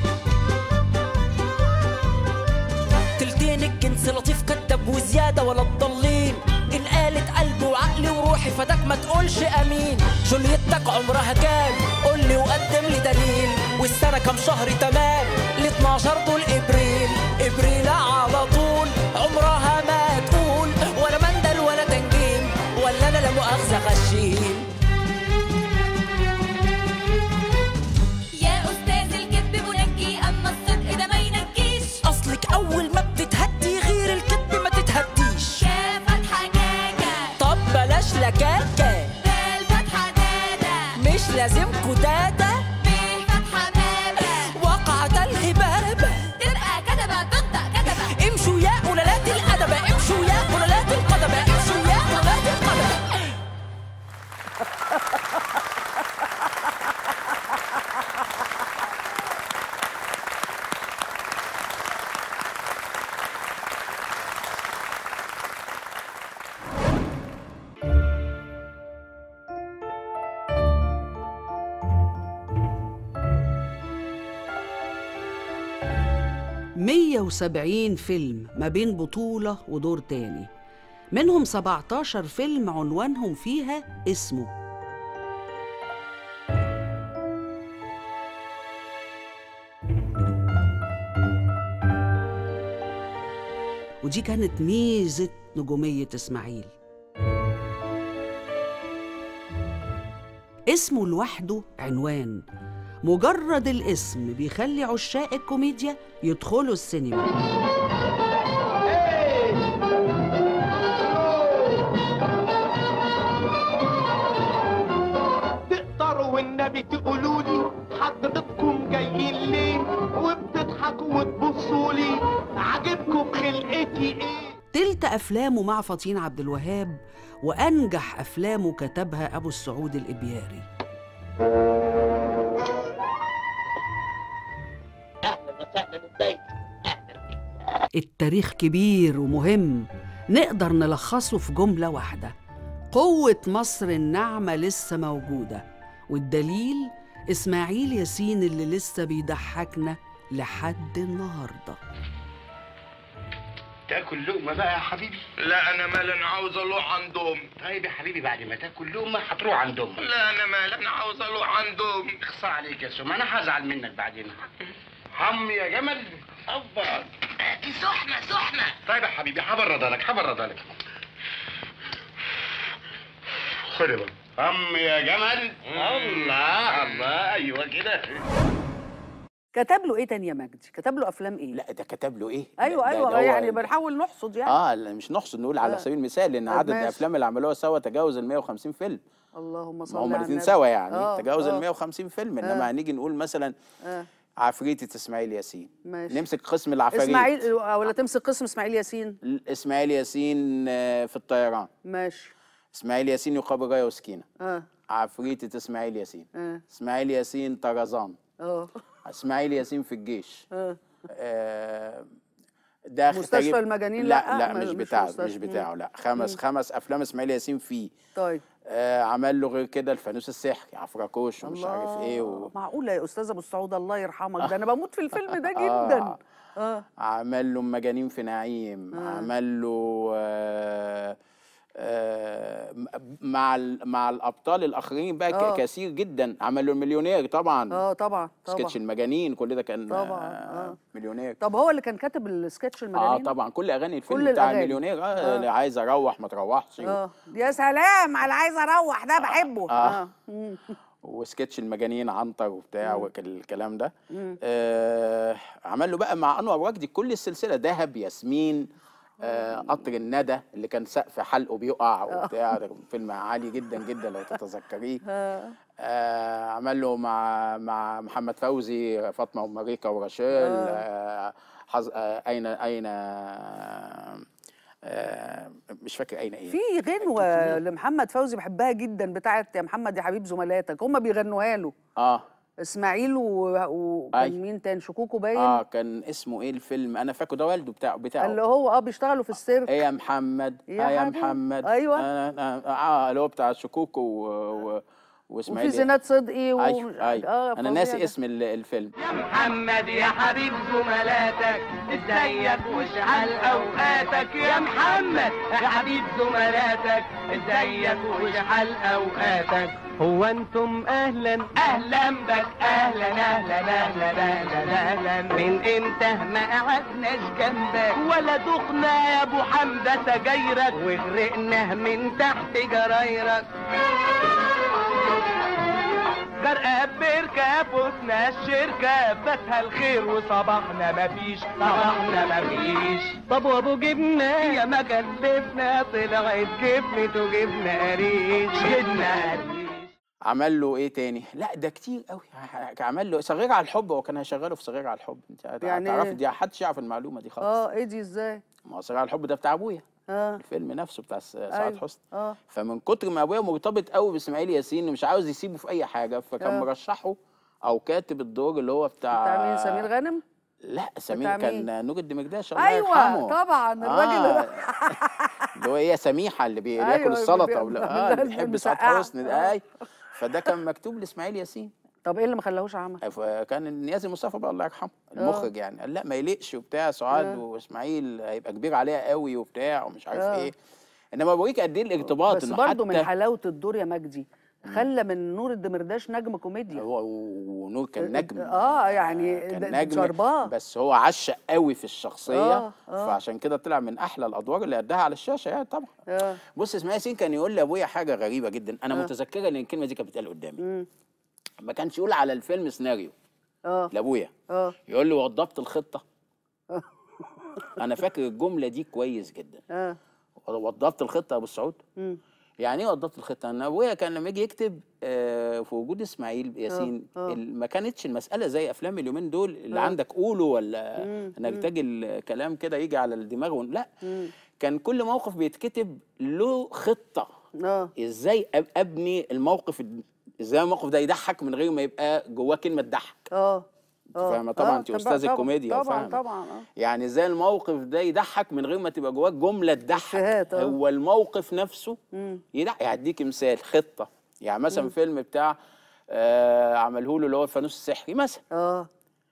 تلتين الجنس لطيف كدب وزياده ولا تضلين، ان قالت قلبي وعقلي وروحي فداك ما تقولش امين. جوليتك عمرها كام؟ قولي وقدم لي دليل، والسنه كام شهر تمام؟ ل اتناشر دول ابريل، ابريل على طول، عمرها ما تقول ولا مندل ولا تنجيم، ولا انا لا مؤاخذه غشيم. أول ما بتتهدي غير الكذب ما تتهديش، كافت حجاجة طب بلاش لكاكة، بالفتحة دادة مش لازم كدادة، بالفتحة بابة وقعت الهبابة، تبقى كدبة تنطق كدبة. امشوا يا قلالات الأدبة، امشوا يا قلالات القدبة، امشوا يا قلالات القدبة. مية وسبعين فيلم ما بين بطولة ودور تاني، منهم سبعتاشر فيلم عنوانهم فيها اسمه. ودي كانت ميزة نجومية إسماعيل، اسمه لوحده عنوان، مجرد الاسم بيخلي عشاق الكوميديا يدخلوا السينما. تقدروا والنبي تقولوا لي حضرتكم جايين ليه، وبتضحكوا وتبصوا لي، عاجبكم خلقتي ايه؟ تلت أفلامه مع فطين عبد الوهاب، وأنجح أفلامه كتبها أبو السعود الإبياري. التاريخ كبير ومهم، نقدر نلخصه في جملة واحدة: قوة مصر الناعمة لسه موجودة، والدليل إسماعيل ياسين اللي لسه بيضحكنا لحد النهارده. تاكل لقمه بقى يا حبيبي؟ لا انا مال، انا عاوز اروح عند امي. طيب يا حبيبي بعد ما تاكل لقمه هتروح عند امك. لا انا مال، انا عاوز اروح عند امي. اخصى عليك يا سوم، انا هزعل منك بعدين. حم يا جمل. افضل. دي سخنه سخنه. طيب يا حبيبي هبردها لك هبردها لك. خد بقى. حم يا جمل. الله الله، ايوه كده. كتب له ايه تاني يا مجدي؟ كتب له افلام ايه؟ لا ده كتب له ايه؟ ايوه ده ايوه ده يعني بنحاول نحصد يعني. اه لا مش نحصد، نقول على آه. سبيل المثال لان طب عدد ماشي. الافلام اللي عملوها سوا تجاوز ال مية وخمسين فيلم. اللهم صل ما على هم النبي. الاثنين سوا يعني آه تجاوز آه. ال مية وخمسين فيلم. انما آه. هنيجي نقول مثلا آه. عفريتة اسماعيل ياسين. ماشي. نمسك قسم العفاريت. اسماعيل ولا تمسك قسم اسماعيل ياسين؟ اسماعيل ياسين آه، في الطيران. ماشي. اسماعيل ياسين يقابل رايه وسكينه. اه عفريتة اسماعيل ياسين. اه اسماعيل ياسين طرزان. اه اسماعيل ياسين في الجيش. اه آه، ده مستشفى تقريبا- المجانين لا لا لا ما- مش مش بتاعه مستشفى. مش بتاعه مم. لا خمس مم. خمس افلام اسماعيل ياسين فيه. طيب آه عمل له غير كده الفانوس السحري، عفراكوش ومش الله، عارف ايه و... معقوله يا استاذ ابو السعود الله يرحمك، ده انا بموت في الفيلم ده آه. جدا. اه عمل له مجانين في نعيم. آه. عمل له آه آه مع ال- مع الابطال الاخرين بقى آه. ك- كثير جدا. عمل له المليونير طبعا. اه طبعا سكتش طبعا المجانين كل ده كان طبعا. آه آه. مليونير. طب هو اللي كان كاتب السكتش اه المجانين؟ طبعا كل اغاني الفيلم كل بتاع الأغاني. المليونير. اه, آه. اللي عايز اروح ما تروحش. اه يا سلام على عايز اروح ده بحبه. آه. اه مم. وسكتش المجانين عنتر وبتاع مم. والكلام ده. مم. آه عمل له بقى مع انور وجدي كل السلسله، دهب، ياسمين، آه قطر الندى اللي كان سقف حلقه بيقع وبتاع. ده فيلم عالي جدا جدا لو تتذكريه. آه. آه عمل له مع مع محمد فوزي فاطمه وماريكا ورشيل. آه حز... آه اين اين آه مش فاكر اين ايه. في غنوه لمحمد فوزي بحبها جدا بتاعت يا محمد يا حبيب زملاتك، هم بيغنوها له. اه اسماعيل و- وكان أي. مين تاني؟ شكوكو باين. اه كان اسمه ايه الفيلم؟ انا فاكره ده والده بتاعه بتاعه اللي هو اه بيشتغلوا في السيرك. ايه يا محمد يا آه يا حبيبي. محمد. أيوة. آه آه اه اللي هو بتاع شكوكو و... و... واسماعيل وفي زينات صدقي و... ايوه ايوه اه انا فظيع ناسي ده. اسم ال- الفيلم. محمد يا حبيب زملاتك ازيك واشعل اوقاتك يا محمد يا حبيب زملاتك ازيك واشعل اوقاتك. هو انتم اهلا اهلا بك اهلا اهلا اهلا اهلا اهلا من امتى ما قعدناش جنبك ولا دقنا يا ابو حمزه سجايرك وغرقنا من تحت جرايرك. غرقة بركة فوتنا الشركة فاتها الخير وصباحنا مفيش صباحنا مفيش. طب وابو جبنا يا ما كلفنا طلعت جبنته جبنا قريش جبنا قريش. عمل له ايه تاني؟ لا ده كتير قوي. عمل له صغير على الحب، هو كان هيشغله في صغير على الحب. انت يعني تعرفي إيه؟ دي محدش يعرف المعلومه دي خالص. اه ايه دي ازاي؟ ما هو صغير على الحب ده بتاع ابويا. اه الفيلم نفسه بتاع س- سعاد أيوة. حسني. اه فمن كتر ما ابويا مرتبط قوي باسماعيل ياسين ومش عاوز يسيبه في اي حاجه، فكان آه. مرشحه او كاتب الدور اللي هو بتاع بتاع مين؟ سمير غانم؟ لا سمير بتاع كان مين؟ نور الدمرداش الله ايوه يرحمه. طبعا الراجل آه. ده. اللي هو ايه سميحه اللي بي- أيوة، بياكل السلطه بي- ولا بي- اه اللي بي- بيحب سعاد مسقعة. حسني آه. ده. اي فده كان مكتوب لاسماعيل ياسين. طب ايه اللي ما خلاهوش عمل؟ فكان نيازي مصطفى بقى الله يرحمه المخرج يعني قال لا ما يليقش وبتاع، سعاد آه. واسماعيل هيبقى كبير عليها قوي وبتاع ومش عارف آه. ايه. انما بوريك قد ايه الارتباط. بس انه برضه من حتى حلاوه الدور يا مجدي خلى من نور الدمرداش نجم كوميديا. هو ونور كان نجم. اه يعني كان ده- نجم شرباه. بس هو عشق قوي في الشخصيه. آه، آه. فعشان كده طلع من احلى الادوار اللي اداها على الشاشه يعني طبعا. اه بص اسماعيل ياسين كان يقول لابويا حاجه غريبه جدا، انا آه. متذكره ان الكلمه دي كانت بتتقال قدامي. مم. ما كانش يقول على الفيلم سيناريو اه لابويا، اه يقول لي وضبط الخطه. انا فاكر الجمله دي كويس جدا. اه وضبط الخطه يا ابو السعود. مم. يعني ايه وضبط الخطه؟ انا ابويا كان لما يجي يكتب آه في وجود اسماعيل ياسين آه. ال- ما كانتش المساله زي افلام اليومين دول اللي آه. عندك قوله ولا مم. نرتج الكلام كده يجي على الدماغ ون- لا مم. كان كل موقف بيتكتب له خطه. اه ازاي أب- ابني الموقف الد- ازاي الموقف ده يضحك من غير ما يبقى جواه كلمه تضحك. اه اه فاهمه طبعا، آه، انت طبعاً- استاذ طبعاً- الكوميديا طبعا وفاهمة. طبعا اه يعني ازاي الموقف ده يضحك من غير ما تبقى جواه جمله تضحك. إفيهات، آه. هو الموقف نفسه مم. يضحك. هديك مثال خطه، يعني مثلا فيلم بتاع آه عمله له اللي هو الفانوس السحري مثلا. اه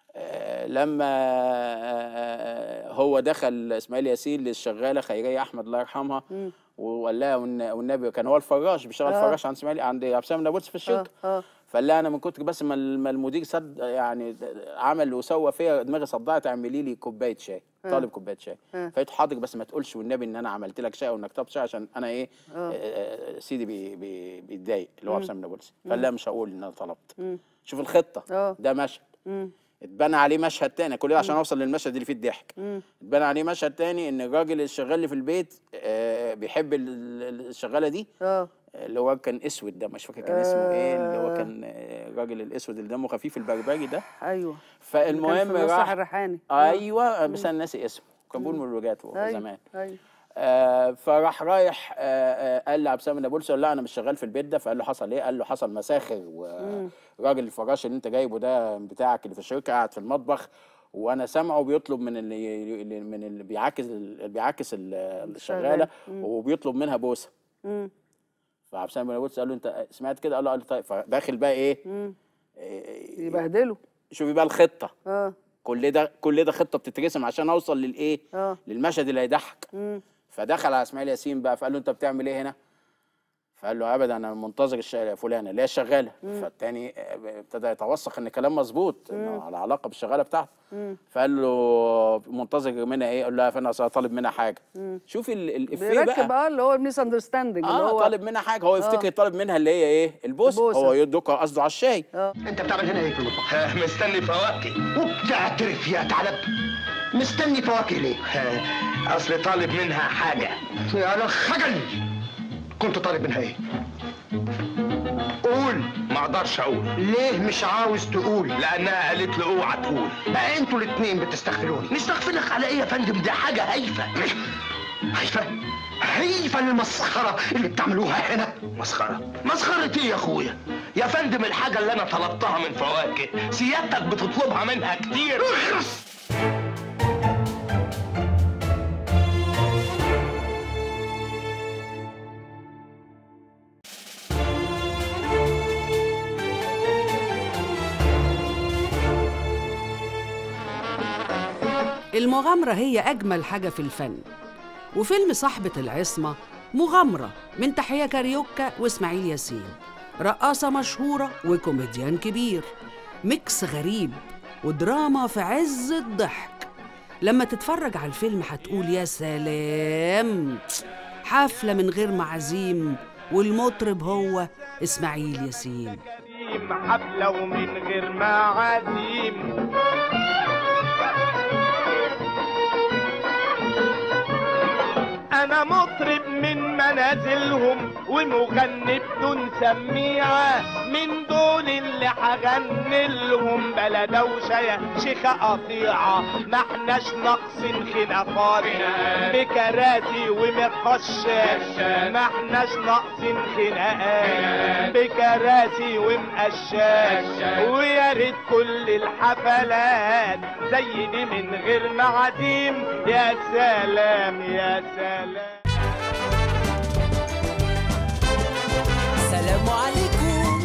آه لما آه هو دخل اسماعيل ياسين للشغاله خيريه احمد الله يرحمها وقال لها والنبي كان هو الفراش بيشتغل آه. فراش عند اسماعيل عند عبد السلام نابلسي في الشركه. آه. آه. فقال لها انا من كتر بس ما المدير صد يعني عمل وسوى فيا دماغي صدعت اعملي لي كوبايه شاي. آه. طالب كوبايه شاي. آه. فقلت حاضر بس ما تقولش والنبي ان انا عملت لك شاي وانك كتبت شاي عشان انا ايه آه. آه سيدي بي بي بيتضايق اللي هو عبد السلام نابلسي. فقال لها مش هقول ان انا طلبت. مم. شوف الخطه. أوه. ده مشهد. مم. اتبنى عليه مشهد تاني كل ده عشان اوصل للمشهد اللي فيه الضحك. اتبنى عليه مشهد تاني ان الراجل اللي شغال اللي في البيت آه بيحب الشغاله دي. اه اللي هو كان اسود ده مش فاكر كان اسمه ايه اللي هو كان الراجل الاسود اللي دمه خفيف البربري ده. ايوه فالمهم راح الريحاني. ايوه بس انا ناسي اسمه كان بيقول مولوجات أيوة. زمان. ايوه آه فراح رايح آه قال لعبد السلام نابلسي قال لا انا مش شغال في البيت ده. فقال له حصل ايه؟ قال له حصل مساخر والراجل الفراش اللي انت جايبه ده بتاعك اللي في الشركه قاعد في المطبخ وانا سامعه بيطلب من اللي من اللي بيعاكس اللي بيعاكس الشغاله وبيطلب منها بوسه. امم فعبد السلام نابلسي قال له انت سمعت كده؟ قال له قال له طيب. فداخل بقى ايه؟ امم إيه يبهدله. شوفي بقى الخطه. اه كل ده كل ده خطه بتترسم عشان اوصل للايه؟ اه للمشهد اللي هيضحك. امم فدخل على اسماعيل ياسين بقى فقال له انت بتعمل ايه هنا؟ فقال له ابدا انا منتظر فلانه اللي هي الشغاله. فالتاني ابتدى يتوثق ان كلام مظبوط انه على علاقه بالشغاله بتاعته. مم. فقال له منتظر منها ايه؟ قال له يا فندم انا طالب منها حاجه. مم. شوفي الافيه بقى بيركب اه اللي هو الميس اندرستاندنج اللي هو طالب منها حاجه هو يفتكر طالب منها اللي هي ايه؟ البوسه. هو يدوك قصده على الشاي. اه انت بتعمل هنا ايه في المطبخ؟ مستني فواكه. وبتعترف يا ثعلب مستني فواكه ليه؟ اصل طالب منها حاجه. يا خجل كنت طالب منها ايه؟ قول. ما اقدرش اقول. ليه مش عاوز تقول؟ لانها قالت له اوعى تقول. بقى انتوا الاثنين بتستغفلوني. نستغفلك على ايه يا فندم؟ دي حاجه هايفه. هايفه؟ هايفه المسخره اللي بتعملوها هنا. مسخره؟ مسخره ايه يا اخويا؟ يا فندم الحاجه اللي انا طلبتها من فواكه سيادتك بتطلبها منها كتير. اخرس. المغامرة هي أجمل حاجة في الفن، وفيلم صاحبة العصمة مغامرة من تحية كاريوكا وإسماعيل ياسين، رقاصة مشهورة وكوميديان كبير، ميكس غريب ودراما في عز الضحك. لما تتفرج على الفيلم هتقول يا سلام، حفلة من غير معازيم والمطرب هو إسماعيل ياسين. حفلة ومن غير معازيم أنا مطرب من منازلهم ومغني بدون سميعة، من دول اللي حغني لهم بلا دوشة يا شيخة قطيعة. ما احناش ناقصين خناقات بكراسي ومقشاش، ما احناش ناقصين خناقات بكراسي ومقشاش. ويا ريت كل الحفلات زي دي من غير معازيم. يا سلام يا سلام. سلام عليكم.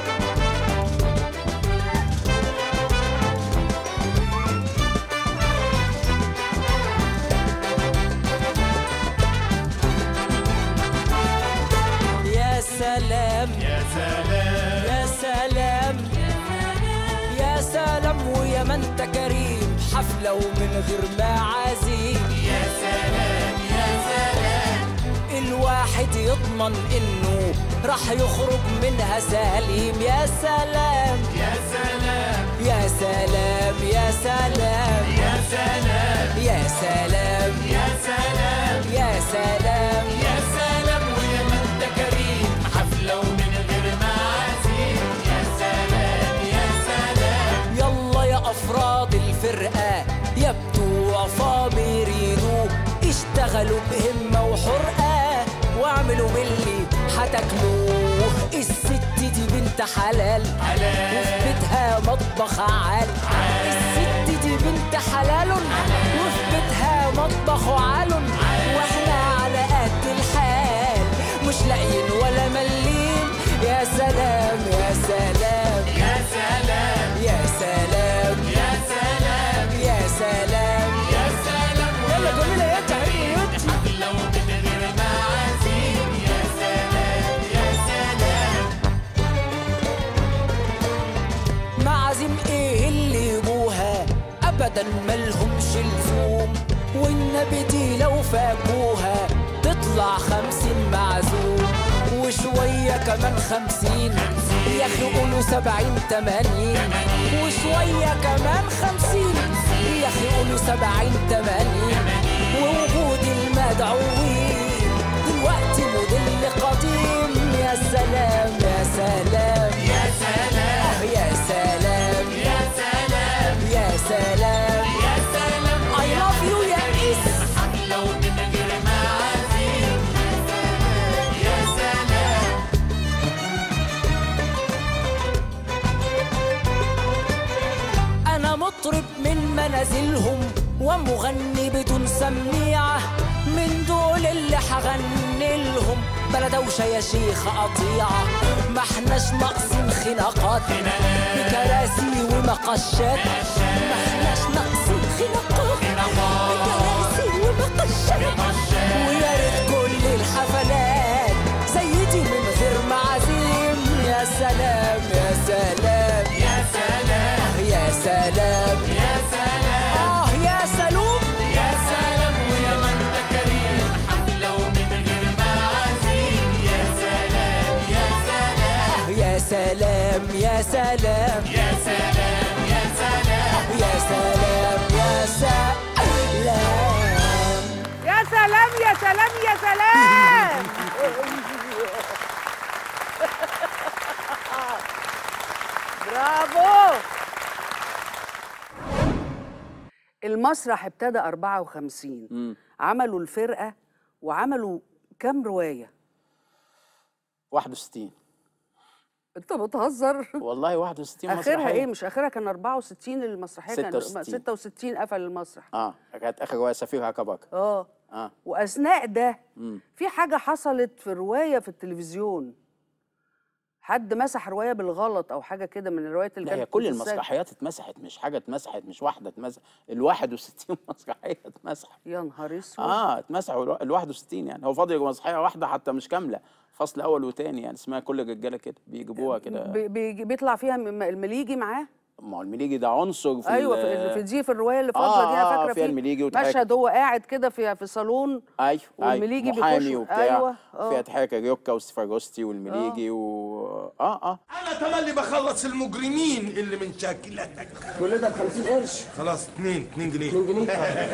يا سلام يا سلام يا سلام يا سلام ويا ما انت كريم، حفلة ومن غير معازيم. يا سلام يا سلام الواحد يضمن انه راح يخرج منها سليم. يا سلام يا سلام يا سلام يا سلام يا سلام يا سلام يا سلام يا سلام يا سلام ويا ما انت كريم، حفلة ومن غير معازيم. يا سلام يا سلام يلا يا افراد الفرقة يا بتوع فاميرينو، اشتغلوا بهمة وحرقة واعملوا باللي هتاكلوه. الست دي بنت حلال وفي بيتها مطبخ عال. الست دي بنت حلال وفي بيتها مطبخ عال. واحنا على قد الحال مش لاقيين ولا مليم. يا سلام يا سلام يا سلام يا سلام يا سلام ابدا ملهمش لزوم، والنبي دي لو فاكوها تطلع خمسين معزوم، وشوية كمان خمسين يا اخي قولوا سبعين تمانين، وشوية كمان خمسين يا اخي قولوا سبعين تمانين، ووجود المدعوين دلوقتي موديل قديم. يا سلام يا سلام يا سلام يا سلام يا سلام يا سلام يا سلام I love you يا إس. حفلة ومن غير معازيم. يا سلام أنا مطرب من منازلهم ومغني بدون سميعة، من دول اللي حغني لهم بلا دوشة يا شيخ قطيعة. ما احناش ناقصين خناقات بكراسي ومقشات، ما احناش ناقصين خناقات بكراسي ومقشات، ويا ريت كل الحفلات زي دي من غير معازيم. يا سلام يا سلام يا سلام يا سلام يا سلام آه يا سلوم يا سلام ويا من انت كريم. حفلة ومن غير معازيم. يا سلام يا سلام يا سلام يا سلام يا سلام يا سلام يا سلام يا سلام يا سلام يا سلام يا سلام. برافو. المسرح ابتدى أربعة وخمسين، مم. عملوا الفرقة وعملوا كام رواية؟ واحد وستين. انت بتهزر؟ والله واحد وستين اخرها مسرحية. ايه؟ مش اخرها كان أربعة وستين المسرحية؟ ستة وستين. كان ستة وستين قفل المسرح. اه كانت اخر روايه سفير عكبك. اه اه واثناء ده مم. في حاجة حصلت في رواية في التلفزيون، حد مسح رواية بالغلط أو حاجة كده من الروايات اللي لا هي كانت كل بتتسجل. المسرحيات اتمسحت، مش حاجه اتمسحت، مش واحده اتمسحت، ال واحد وستين مسرحيه اتمسحت. يا نهار اسود. اه اتمسحوا ال واحد وستين، يعني هو فاضل مسرحيه واحده حتى مش كامله، فصل اول وثاني يعني اسمها كل الرجاله كده بيجيبوها كده. بي بي بيطلع فيها م- المليجي معاه. ما هو المليجي ده عنصر في ايوه ال- في, في دي في الروايه اللي فاضله آه دي انا آه فاكره فيها في المليجي وتحاكي. مشهد هو قاعد كده في في صالون. ايوه والمليجي أيوة. محامي بيخش. وبتاع. ايوه اه فيها تحاكي ريوكا وستفاجوستي والمليجي و اه اه انا تملي بخلص المجرمين اللي من شاكلتك. كل ده ب خمسين قرش. خلاص اتنين اتنين جنيه. اتنين جنيه.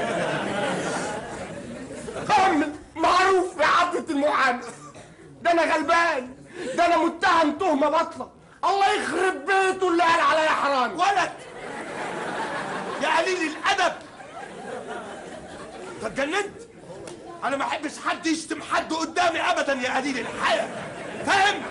كمل. معروف يا عبدة المحامي، ده انا غلبان، ده انا متهم تهمه باطله. الله يخرب بيته اللي قال عليا حرامي. ولد يا قليل الادب، انت اتجننت؟ انا ما احبش حد يشتم حد قدامي ابدا يا قليل الحياه، فاهم؟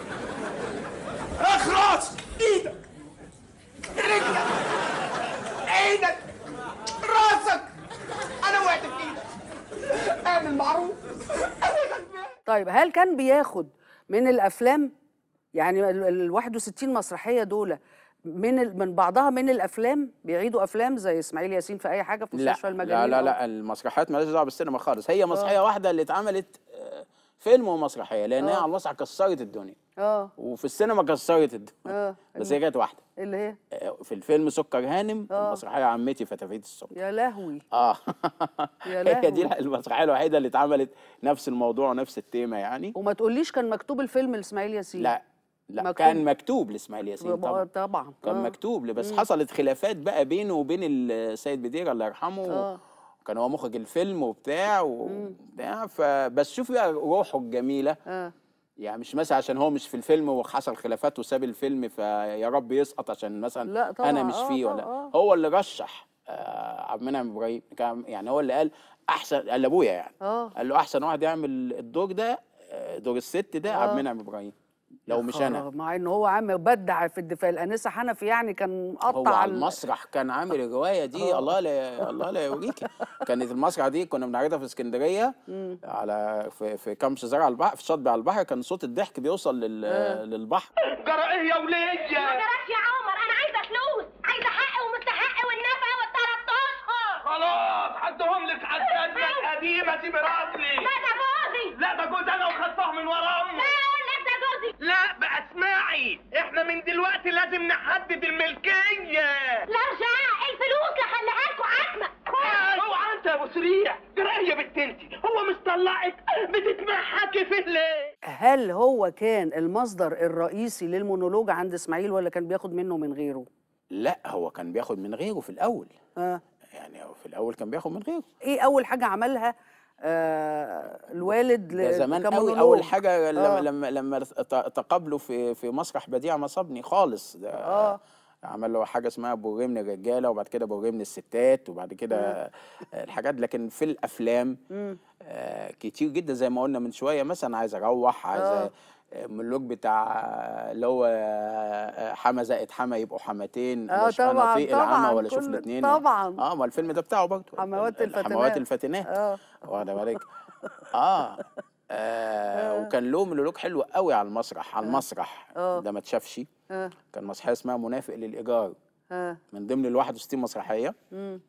اخرس ايدك رجلك عينك راسك، انا وقعت في ايدك. اعمل معروف. طيب هل كان بياخد من الافلام، يعني ال ال واحد وستين مسرحيه دول من ال من بعضها من الافلام، بيعيدوا افلام زي اسماعيل ياسين في اي حاجه في لا مستشفى المجانين؟ لا لا أو- لا المسرحيات مالهاش دعوه بالسينما خالص، هي مسرحيه آه. واحده اللي اتعملت آه، فيلم ومسرحيه، لان هي آه. على المسرح كسرت الدنيا اه وفي السينما كسرت الدنيا، اه بس هي كانت واحده. اللي هي آه، في الفيلم سكر هانم، آه. المسرحيه عمتي فتافيت السكر. يا لهوي. اه يا هي دي لهوي. المسرحيه الوحيده اللي اتعملت نفس الموضوع ونفس التيمه يعني. وما تقوليش كان مكتوب الفيلم لاسماعيل ياسين؟ لا لا مكتوب. كان مكتوب لاسماعيل ياسين طبعا. طبعا كان آه. مكتوب له، بس مم. حصلت خلافات بقى بينه وبين السيد بدير الله يرحمه. آه. كان هو مخرج الفيلم وبتاع وبتاع، فبس شوف بقى روحه الجميله. اه يعني مش مثلا عشان هو مش في الفيلم وحصل خلافات وساب الفيلم فيا رب يسقط عشان مثلا لا طبعا. انا مش آه فيه آه ولا آه. هو اللي رشح آه عبد المنعم ابراهيم، كان يعني هو اللي قال احسن، قال لابويا يعني اه قال له احسن واحد يعمل الدور ده آه، دور الست ده آه. عبد المنعم ابراهيم لو مش انا. خراب، مع ان هو عامل بدع في الدفاع. الانسه حنفي يعني كان مقطع هو على ال- المسرح كان عامل الروايه دي. الله لا الله لا يوريكي. كانت المسرح دي كنا بنعرضها في اسكندريه على في, في كام شزار على البحر، في شاطئ على البحر، كان صوت الضحك بيوصل لل للبحر. جرى ايه يا وليه؟ ما جراش يا عمر، انا عايزه فلوس، عايزه حق ومستحق والنفقه والثلاث اشهر. خلاص هديهم لك على الجزمه القديمه، سيبي راسلي. لا ده جوزي. لا ده جوز انا وخدته من ورا امه. لا اقول لك ده جوزي. لا بقى اسمعي، احنا من دلوقتي لازم نحدد الملكيه. لا ارجع الفلوس لحلها تصريح جرايه بنت انت، هو مش طلعك بتتمحكي فيه ليه؟ هل هو كان المصدر الرئيسي للمونولوج عند اسماعيل ولا كان بياخد منه من غيره؟ لا هو كان بياخد من غيره في الاول. اه يعني هو في الاول كان بياخد من غيره. ايه اول حاجه عملها آه الوالد ده زمان قوي. كمونولوج؟ اول حاجه لما آه. لما لما تقابلوا في في مسرح بديع مصبني خالص ده. اه عمل له حاجه اسمها بوريه من الرجاله، وبعد كده بوريه من الستات، وبعد كده الحاجات. لكن في الافلام آه كتير جدا زي ما قلنا من شويه، مثلا عايز اروح، عايز آه. المونولوج بتاع اللي هو حما زائد حما يبقوا حماتين، اه طبعا نطيق العمى طبعا ولا شوف كل- الاثنين. طبعا اه ما الفيلم ده بتاعه برضه، حموات الفتنات. حموات الفتنات. اه واخده بالك؟ آه. اه وكان له مونولوج حلو قوي على المسرح، على المسرح آه. ده ما اتشافش. اه كان مسرحيه اسمها منافق للايجار، اه من ضمن ال واحد وستين مسرحيه. امم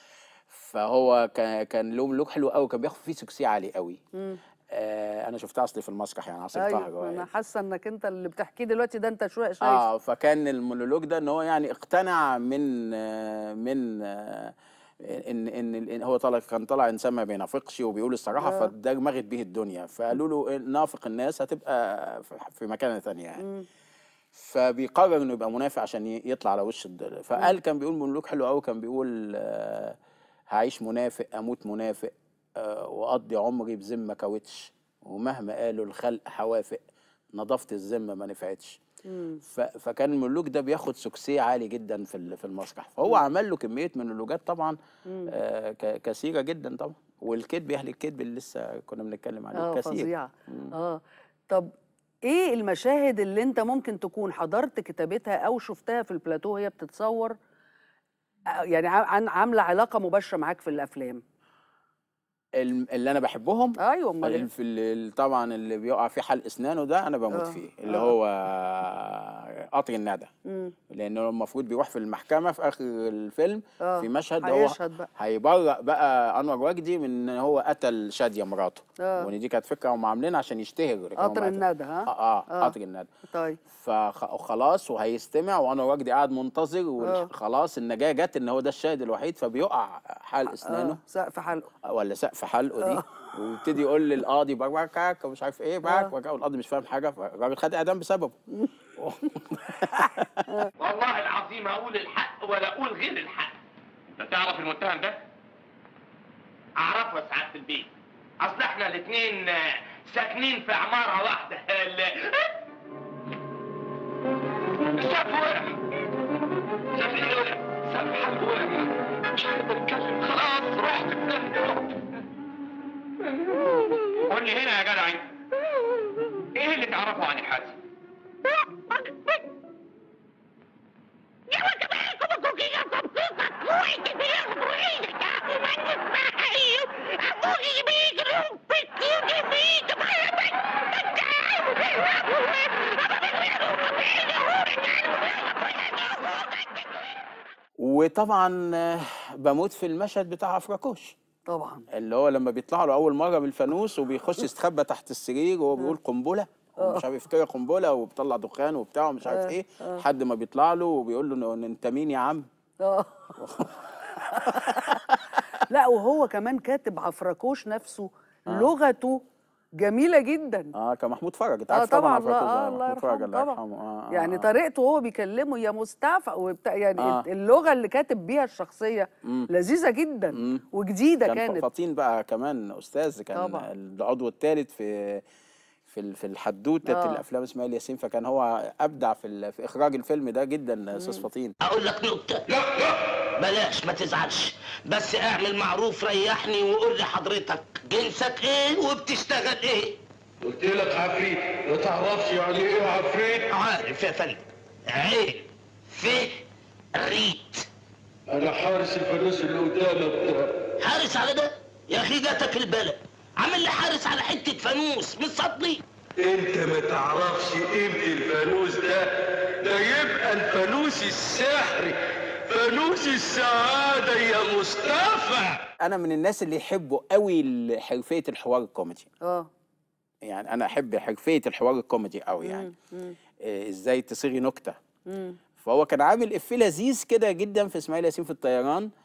فهو كان كان له مونولوج حلو قوي، كان بياخد فيه سكسي عالي قوي. امم آه انا شفتها اصلي في المسرح، يعني عصير طه ايوه انا جواد. حاسه انك انت اللي بتحكيه دلوقتي ده انت شويه شايف. اه فكان المونولوج ده ان هو يعني اقتنع من آه من آه ان ان ان هو طلع كان طالع انسان ما بينافقش وبيقول الصراحه، آه. فدمغت بيه الدنيا، فقالوا له نافق الناس هتبقى في- في مكانه ثانيه يعني. مم. فبيقرر انه يبقى منافق عشان ي- يطلع على وش الدنيا. فقال كان بيقول مونولوج حلو قوي، كان بيقول آه هعيش منافق اموت منافق، آه واقضي عمري بذمه كاوتش، ومهما قالوا الخلق حوافق نظافه الذمه ما نفعتش. مم. ف- فكان المونولوج ده بياخد سكسيه عالي جدا في ال- في المسرح، فهو عمل له كميه مونولوجات طبعا مم. آه ك- كثيره جدا طبعا. والكذب اهل الكذب اللي لسه كنا بنتكلم عليه اه كثير. فظيعه. اه طب ايه المشاهد اللي انت ممكن تكون حضرت كتابتها او شفتها في البلاتو وهي بتتصور، آه، يعني ع- عن عامله علاقه مباشره معاك في الافلام؟ الم- اللي انا بحبهم ايوه امال إيه؟ في ال- طبعا اللي بيقع فيه حلق اسنانه ده انا بموت آه، فيه، اللي آه. هو قطر الندى. مم. لانه المفروض بيروح في المحكمه في اخر الفيلم آه، في مشهد هو هيشهد بقى. هيبرأ بقى انور وجدي من ان هو قتل شاديه مراته. آه. وان دي كانت فكره هم عاملينها عشان يشتهر. قطر الندى ها؟ اه, آه, آه. قطر الندى. طيب فخلاص وهيستمع، وانور وجدي قاعد منتظر، آه. وخلاص النجاه جت ان هو ده الشاهد الوحيد، فبيقع حلق اسنانه اه سقف حلقه ولا سقف حلقه دي، آه. ويبتدي يقول للقاضي باك ومش عارف ايه باك آه. وكا، والقاضي مش فاهم حاجه، فالراجل خد اعدام بسببه. والله العظيم اقول الحق ولا اقول غير الحق. انت تعرف المتهم ده؟ اعرفه يا سعاده البيت، اصل احنا الاثنين ساكنين في عماره واحده. السقف وقع، سقف ايه وقع؟ سقف حلقه وقع، مش هقدر اتكلم خلاص، رحت في داهيه. قول لي هنا يا جدع انت، ايه اللي تعرفه عن الحادثه؟ وطبعا آه، بموت في المشهد بتاع افراكوش، طبعا اللي هو لما بيطلع له اول مره بالفانوس وبيخش يستخبى تحت السرير وهو بيقول قنبله، ومش عارف يفتكر قنبله وبيطلع دخان وبتاع ومش عارف آه، ايه، آه. لحد ما بيطلع له وبيقول له إن انت مين يا عم؟ اه لا وهو كمان كاتب عفركوش نفسه لغته جميله جدا. اه كان محمود فرج، انت اه عارف طبعا طبعا الله عفراكوش آه ده، الله محمود فرج يرحمه الله طبعا. يرحمه. آه آه يعني آه. طريقته وهو بيكلمه يا مستعفى وبتاع، يعني آه. اللغه اللي كاتب بيها الشخصيه مم. لذيذه جدا مم. وجديده كان كانت. فطين بقى كمان استاذ، كان طبعا. العضو الثالث في في ال- في الحدوته آه. الافلام اسماعيل ياسين، فكان هو ابدع في ال- في اخراج الفيلم ده جدا استاذ فطين. اقول لك نقطة، لا لا بلاش ما تزعلش، بس اعمل معروف ريحني وقول لي حضرتك جنسك ايه وبتشتغل ايه؟ قلت لك عفريت، ما تعرفش يعني ايه عفريت؟ عارف يا فندم، عين في ريت. انا حارس الفانوس اللي قدامك. حارس على ده؟ يا اخي جاتك البلد، عامل لي حارس على حتة فانوس مش صدني؟ انت ما تعرفش قيمة الفانوس ده، ده يبقى الفانوس السحري، فانوس السعادة يا مصطفى. انا من الناس اللي يحبوا قوي ال- حرفيه الحوار الكوميدي. اه يعني انا احب حرفيه الحوار الكوميدي قوي، يعني مم. إيه ازاي تصيغي نكته. مم. فهو كان عامل افيه لذيذ كده جدا في اسماعيل ياسين في الطيران،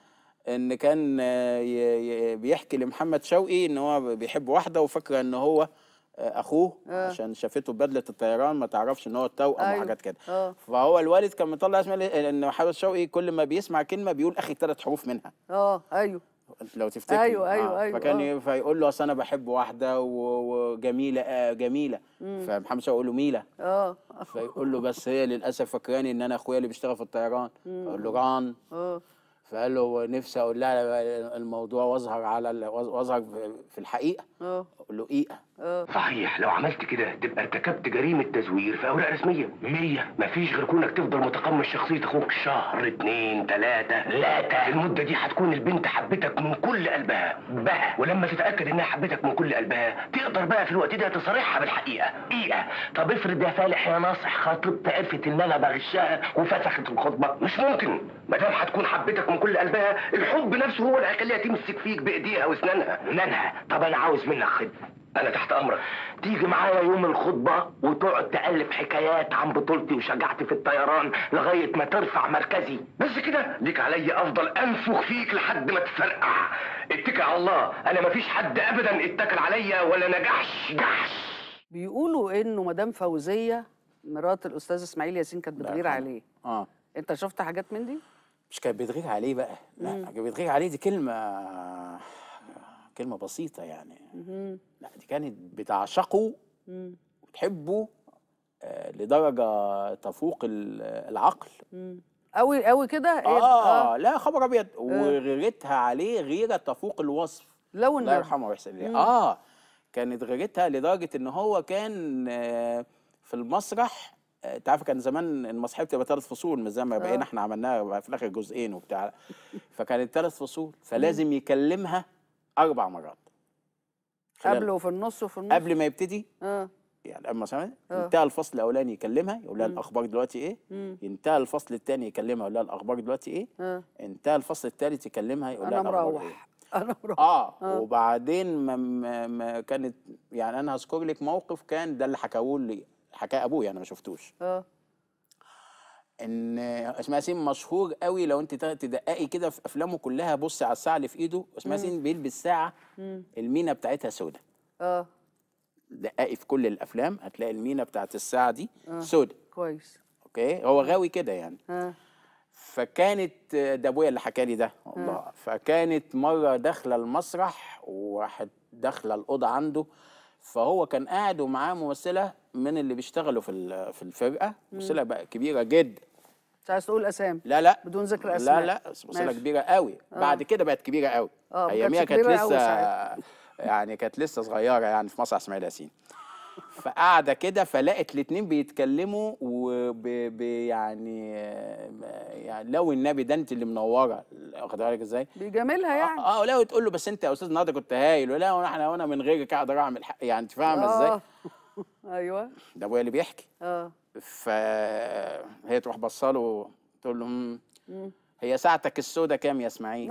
ان كان آه، ي- ي- بيحكي لمحمد شوقي ان هو بيحب واحده وفاكره ان هو آه، اخوه آه. عشان شافته بدله الطيران ما تعرفش ان هو التوأم أيوة. وحاجات كده. اه فهو الوالد كان مطلع اسمها ليه؟ ان محمد شوقي كل ما بيسمع كلمه بيقول اخي ثلاث حروف منها اه ايوه لو تفتكر. أيوة، أيوة، أيوة، فكان آه. ي- فيقول له اصل انا بحب واحده و- وجميله آه جميله. مم. فمحمد شوقي يقول له ميله. اه فيقول له بس هي للاسف فاكراني ان انا اخويا اللي بيشتغل في الطيران. مم. فيقول له ران. اه فقال له نفسي اقول لها الموضوع واظهر على ال- واظهر في الحقيقه. اه اقول له ايقه. اه صحيح لو عملت كده تبقى ارتكبت جريمة تزوير في أوراق رسمية. مية مفيش غير كونك تفضل متقمص شخصية أخوك شهر اتنين تلاتة تلاتة. في المدة دي هتكون البنت حبتك من كل قلبها بقى، ولما تتأكد إنها حبتك من كل قلبها تقدر بقى في الوقت ده تصارحها بالحقيقة. إيه طب افرض يا فالح يا ناصح خطيبتي عرفت إن أنا بغشها وفسخت الخطبة. مش ممكن، ما دام هتكون حبتك من كل قلبها الحب نفسه هو اللي هيخليها تمسك فيك بإيديها وأسنانها. نانها طب أنا عاوز منك خدمة، أنا تحت أمرك. تيجي معايا يوم الخطبة وتقعد تألف حكايات عن بطولتي وشجاعتي في الطيران لغاية ما ترفع مركزي. بس كده ليك عليا أفضل أنفخ فيك لحد ما تفرقع. اتكل على الله، أنا مفيش حد أبدا اتكل عليا ولا نجحش جحش. بيقولوا انه مدام فوزيه مرات الاستاذ اسماعيل ياسين كانت بتغير عليه. اه انت شفت حاجات من دي؟ مش كانت بتغير عليه بقى، لا كانت بتغير عليه دي كلمه كلمه بسيطه يعني. مم. لا دي كانت بتعشقه مم. وتحبه آه لدرجه تفوق ال- العقل. مم. قوي قوي كده؟ آه, اه لا خبر ابيض. وغيرتها عليه غيره تفوق الوصف. لو الله يرحمه ويحسن اليه. اه كانت غيرتها لدرجه ان هو كان آه في المسرح. آه، انت عارف كان زمان المسرحيه بتبقى ثلاث فصول مش زي ما بقينا احنا عملناها في الاخر جزئين وبتاع. فكانت ثلاث فصول فلازم يكلمها اربع مرات قبل وفي النص وفي النص قبل ما يبتدي. اه يعني اما مثلا آه. انتهى الفصل الاولاني يكلمها يقول لها مم. الاخبار دلوقتي ايه. مم. انتهى الفصل الثاني يكلمها يقول لها الاخبار دلوقتي ايه. اه انتهى الفصل الثالث يكلمها يقول لها انا الاخبار مروح ايه. انا مروح اه, آه. وبعدين ما, ما, ما كانت يعني انا هذكر لك موقف كان ده اللي حكاه لي حكاه ابويا انا ما شفتوش. اه ان اسماعيل ياسين مشهور قوي لو انت تدققي كده في افلامه كلها بصي على الساعه اللي في ايده. اسماعيل ياسين بيلبس ساعه مم. المينا بتاعتها سودة. اه دققي في كل الافلام هتلاقي المينا بتاعت الساعه دي آه. سودة. كويس. اوكي هو غاوي كده يعني. اه فكانت ده ابويا اللي حكى لي ده والله. فكانت مره داخله المسرح وواحد داخله الاوضه عنده فهو كان قاعد ومعاه ممثله من اللي بيشتغلوا في ال- في الفرقه. ممثله بقى كبيره جدا. مش عايز تقول اسامي؟ لا لا بدون ذكر اسماء. لا لا ممثله ماشي. كبيره قوي. آه. بعد كده بقت كبيره قوي. اه ما اياميها كانتش كانت كبيرة أوي لسه ساعتها. يعني كانت لسه صغيره يعني في مسرح اسماعيل ياسين. فقاعده كده فلقت الاثنين بيتكلموا وب ب- يعني يعني لو النبي ده انت اللي منوره واخد بالك ازاي؟ بيجاملها يعني. اه لا وتقول له بس انت يا استاذ النهارده كنت هايل ولا وانا وانا من غيرك اقدر اعمل حق يعني انت فاهمه ازاي؟ آه. ايوه ده ابويا اللي بيحكي. اه فهي تروح بصاله تقول له "مم، مم. هي ساعتك السودة كام يا اسماعيل؟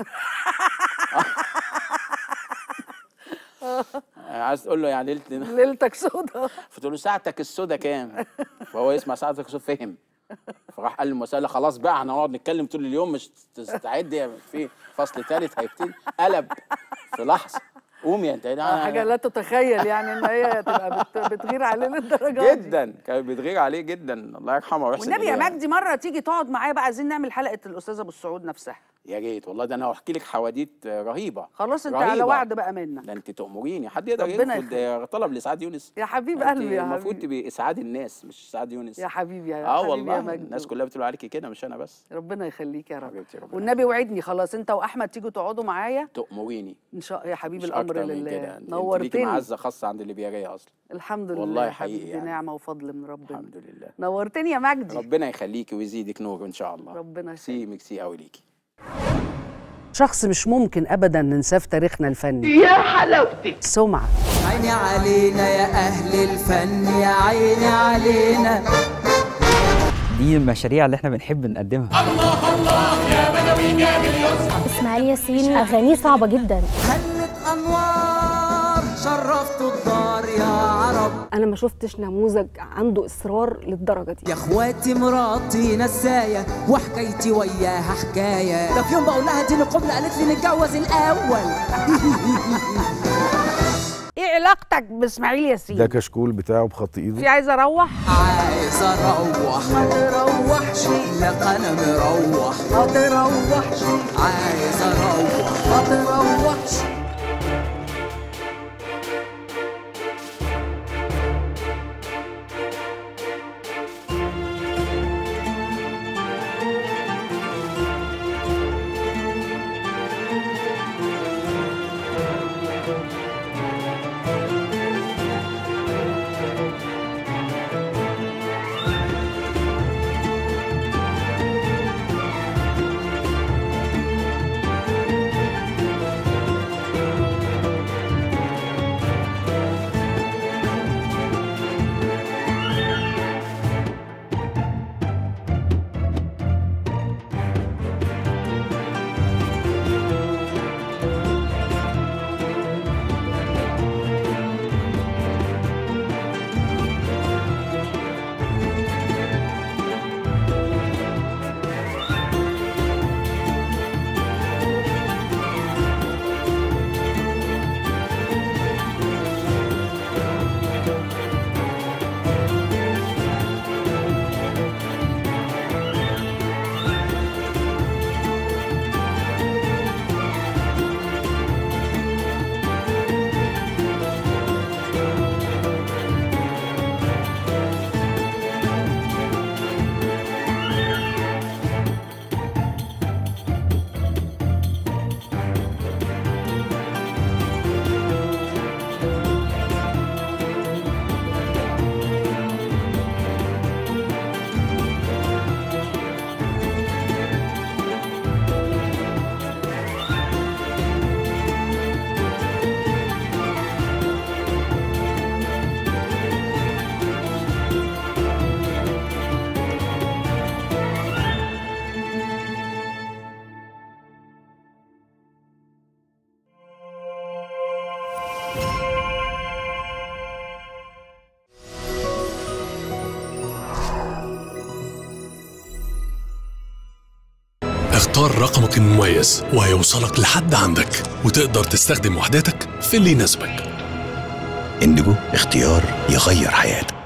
عايز تقول له يعني ليلة ليلتك سودا. فتقول له ساعتك السودة كام؟ فهو يسمع ساعتك السودة فهم. فراح قال للمسألة خلاص بقى هنقعد نتكلم طول اليوم مش تستعد في فصل ثالث هيبتدي. قلب في لحظة. قومي انت آه حاجه لا تتخيل يعني ان هي تبقى بت- بتغير عليه للدرجه دي. جدا كانت بتغير عليه جدا الله يرحمه ويحسن والنبي يا إليه. مجدي مره تيجي تقعد معايا بقى عايزين نعمل حلقه الاستاذ ابو السعود نفسها. يا ريت والله ده انا هحكي لك حواديت رهيبه. خلاص انت رهيبة. على وعد بقى منك. ده انت تأمريني حد يقدر ربنا يرفض طلب لاسعاد يونس. يا حبيب انت قلبي يا المفروض حبيبي. تبقي اسعاد الناس مش اسعاد يونس. يا حبيبي يا اه حبيبي والله يا مجدي. الناس كلها بتقول عليكي كده مش انا بس. ربنا يخليك يا رب. حبيبتي ربنا والنبي وعدني خلاص انت واحمد تيجوا تقعدوا معايا تأمريني. ان شاء يا حبيب مش الامر أكتر من لله. كده. انت ليكي نورتني. معزه خاصه عند الليبياريه اصلا. الحمد لله والله يا حقيقي حبيبي يعني. نعمه وفضل من ربنا. الحمد لله. نورتني يا مجدي. ربنا يخليكي ويزيدك نور ان شاء الله. ربنا ميرسي ميرسي قوي ليكي. شخص مش ممكن ابدا ننساه في تاريخنا الفني. يا حلاوتك. سمعة. عيني علينا يا أهل الفن يا عيني علينا. دي المشاريع اللي احنا بنحب نقدمها. الله الله يا بدوي جامل يسرى. اسماعيل ياسين اغانيه صعبه جدا. هلت أنوار شرفتوا الدار يا عرب. انا ما شفتش نموذج عنده اصرار للدرجه دي. يا اخواتي مراتي نسايه وحكايتي وياها حكايه، ده في يوم بقول لها اديني قبله قالت لي نتجوز الاول. ايه علاقتك باسماعيل ياسين؟ ده كشكول بتاعه بخط ايده. في عايزه اروح عايز اروح ما تروحش لا انا مروح ما تروحش عايز اروح ما تروحش. اختار رقمك المميز وهيوصلك لحد عندك وتقدر تستخدم وحداتك في اللي يناسبك. اندجو، اختيار يغير حياتك.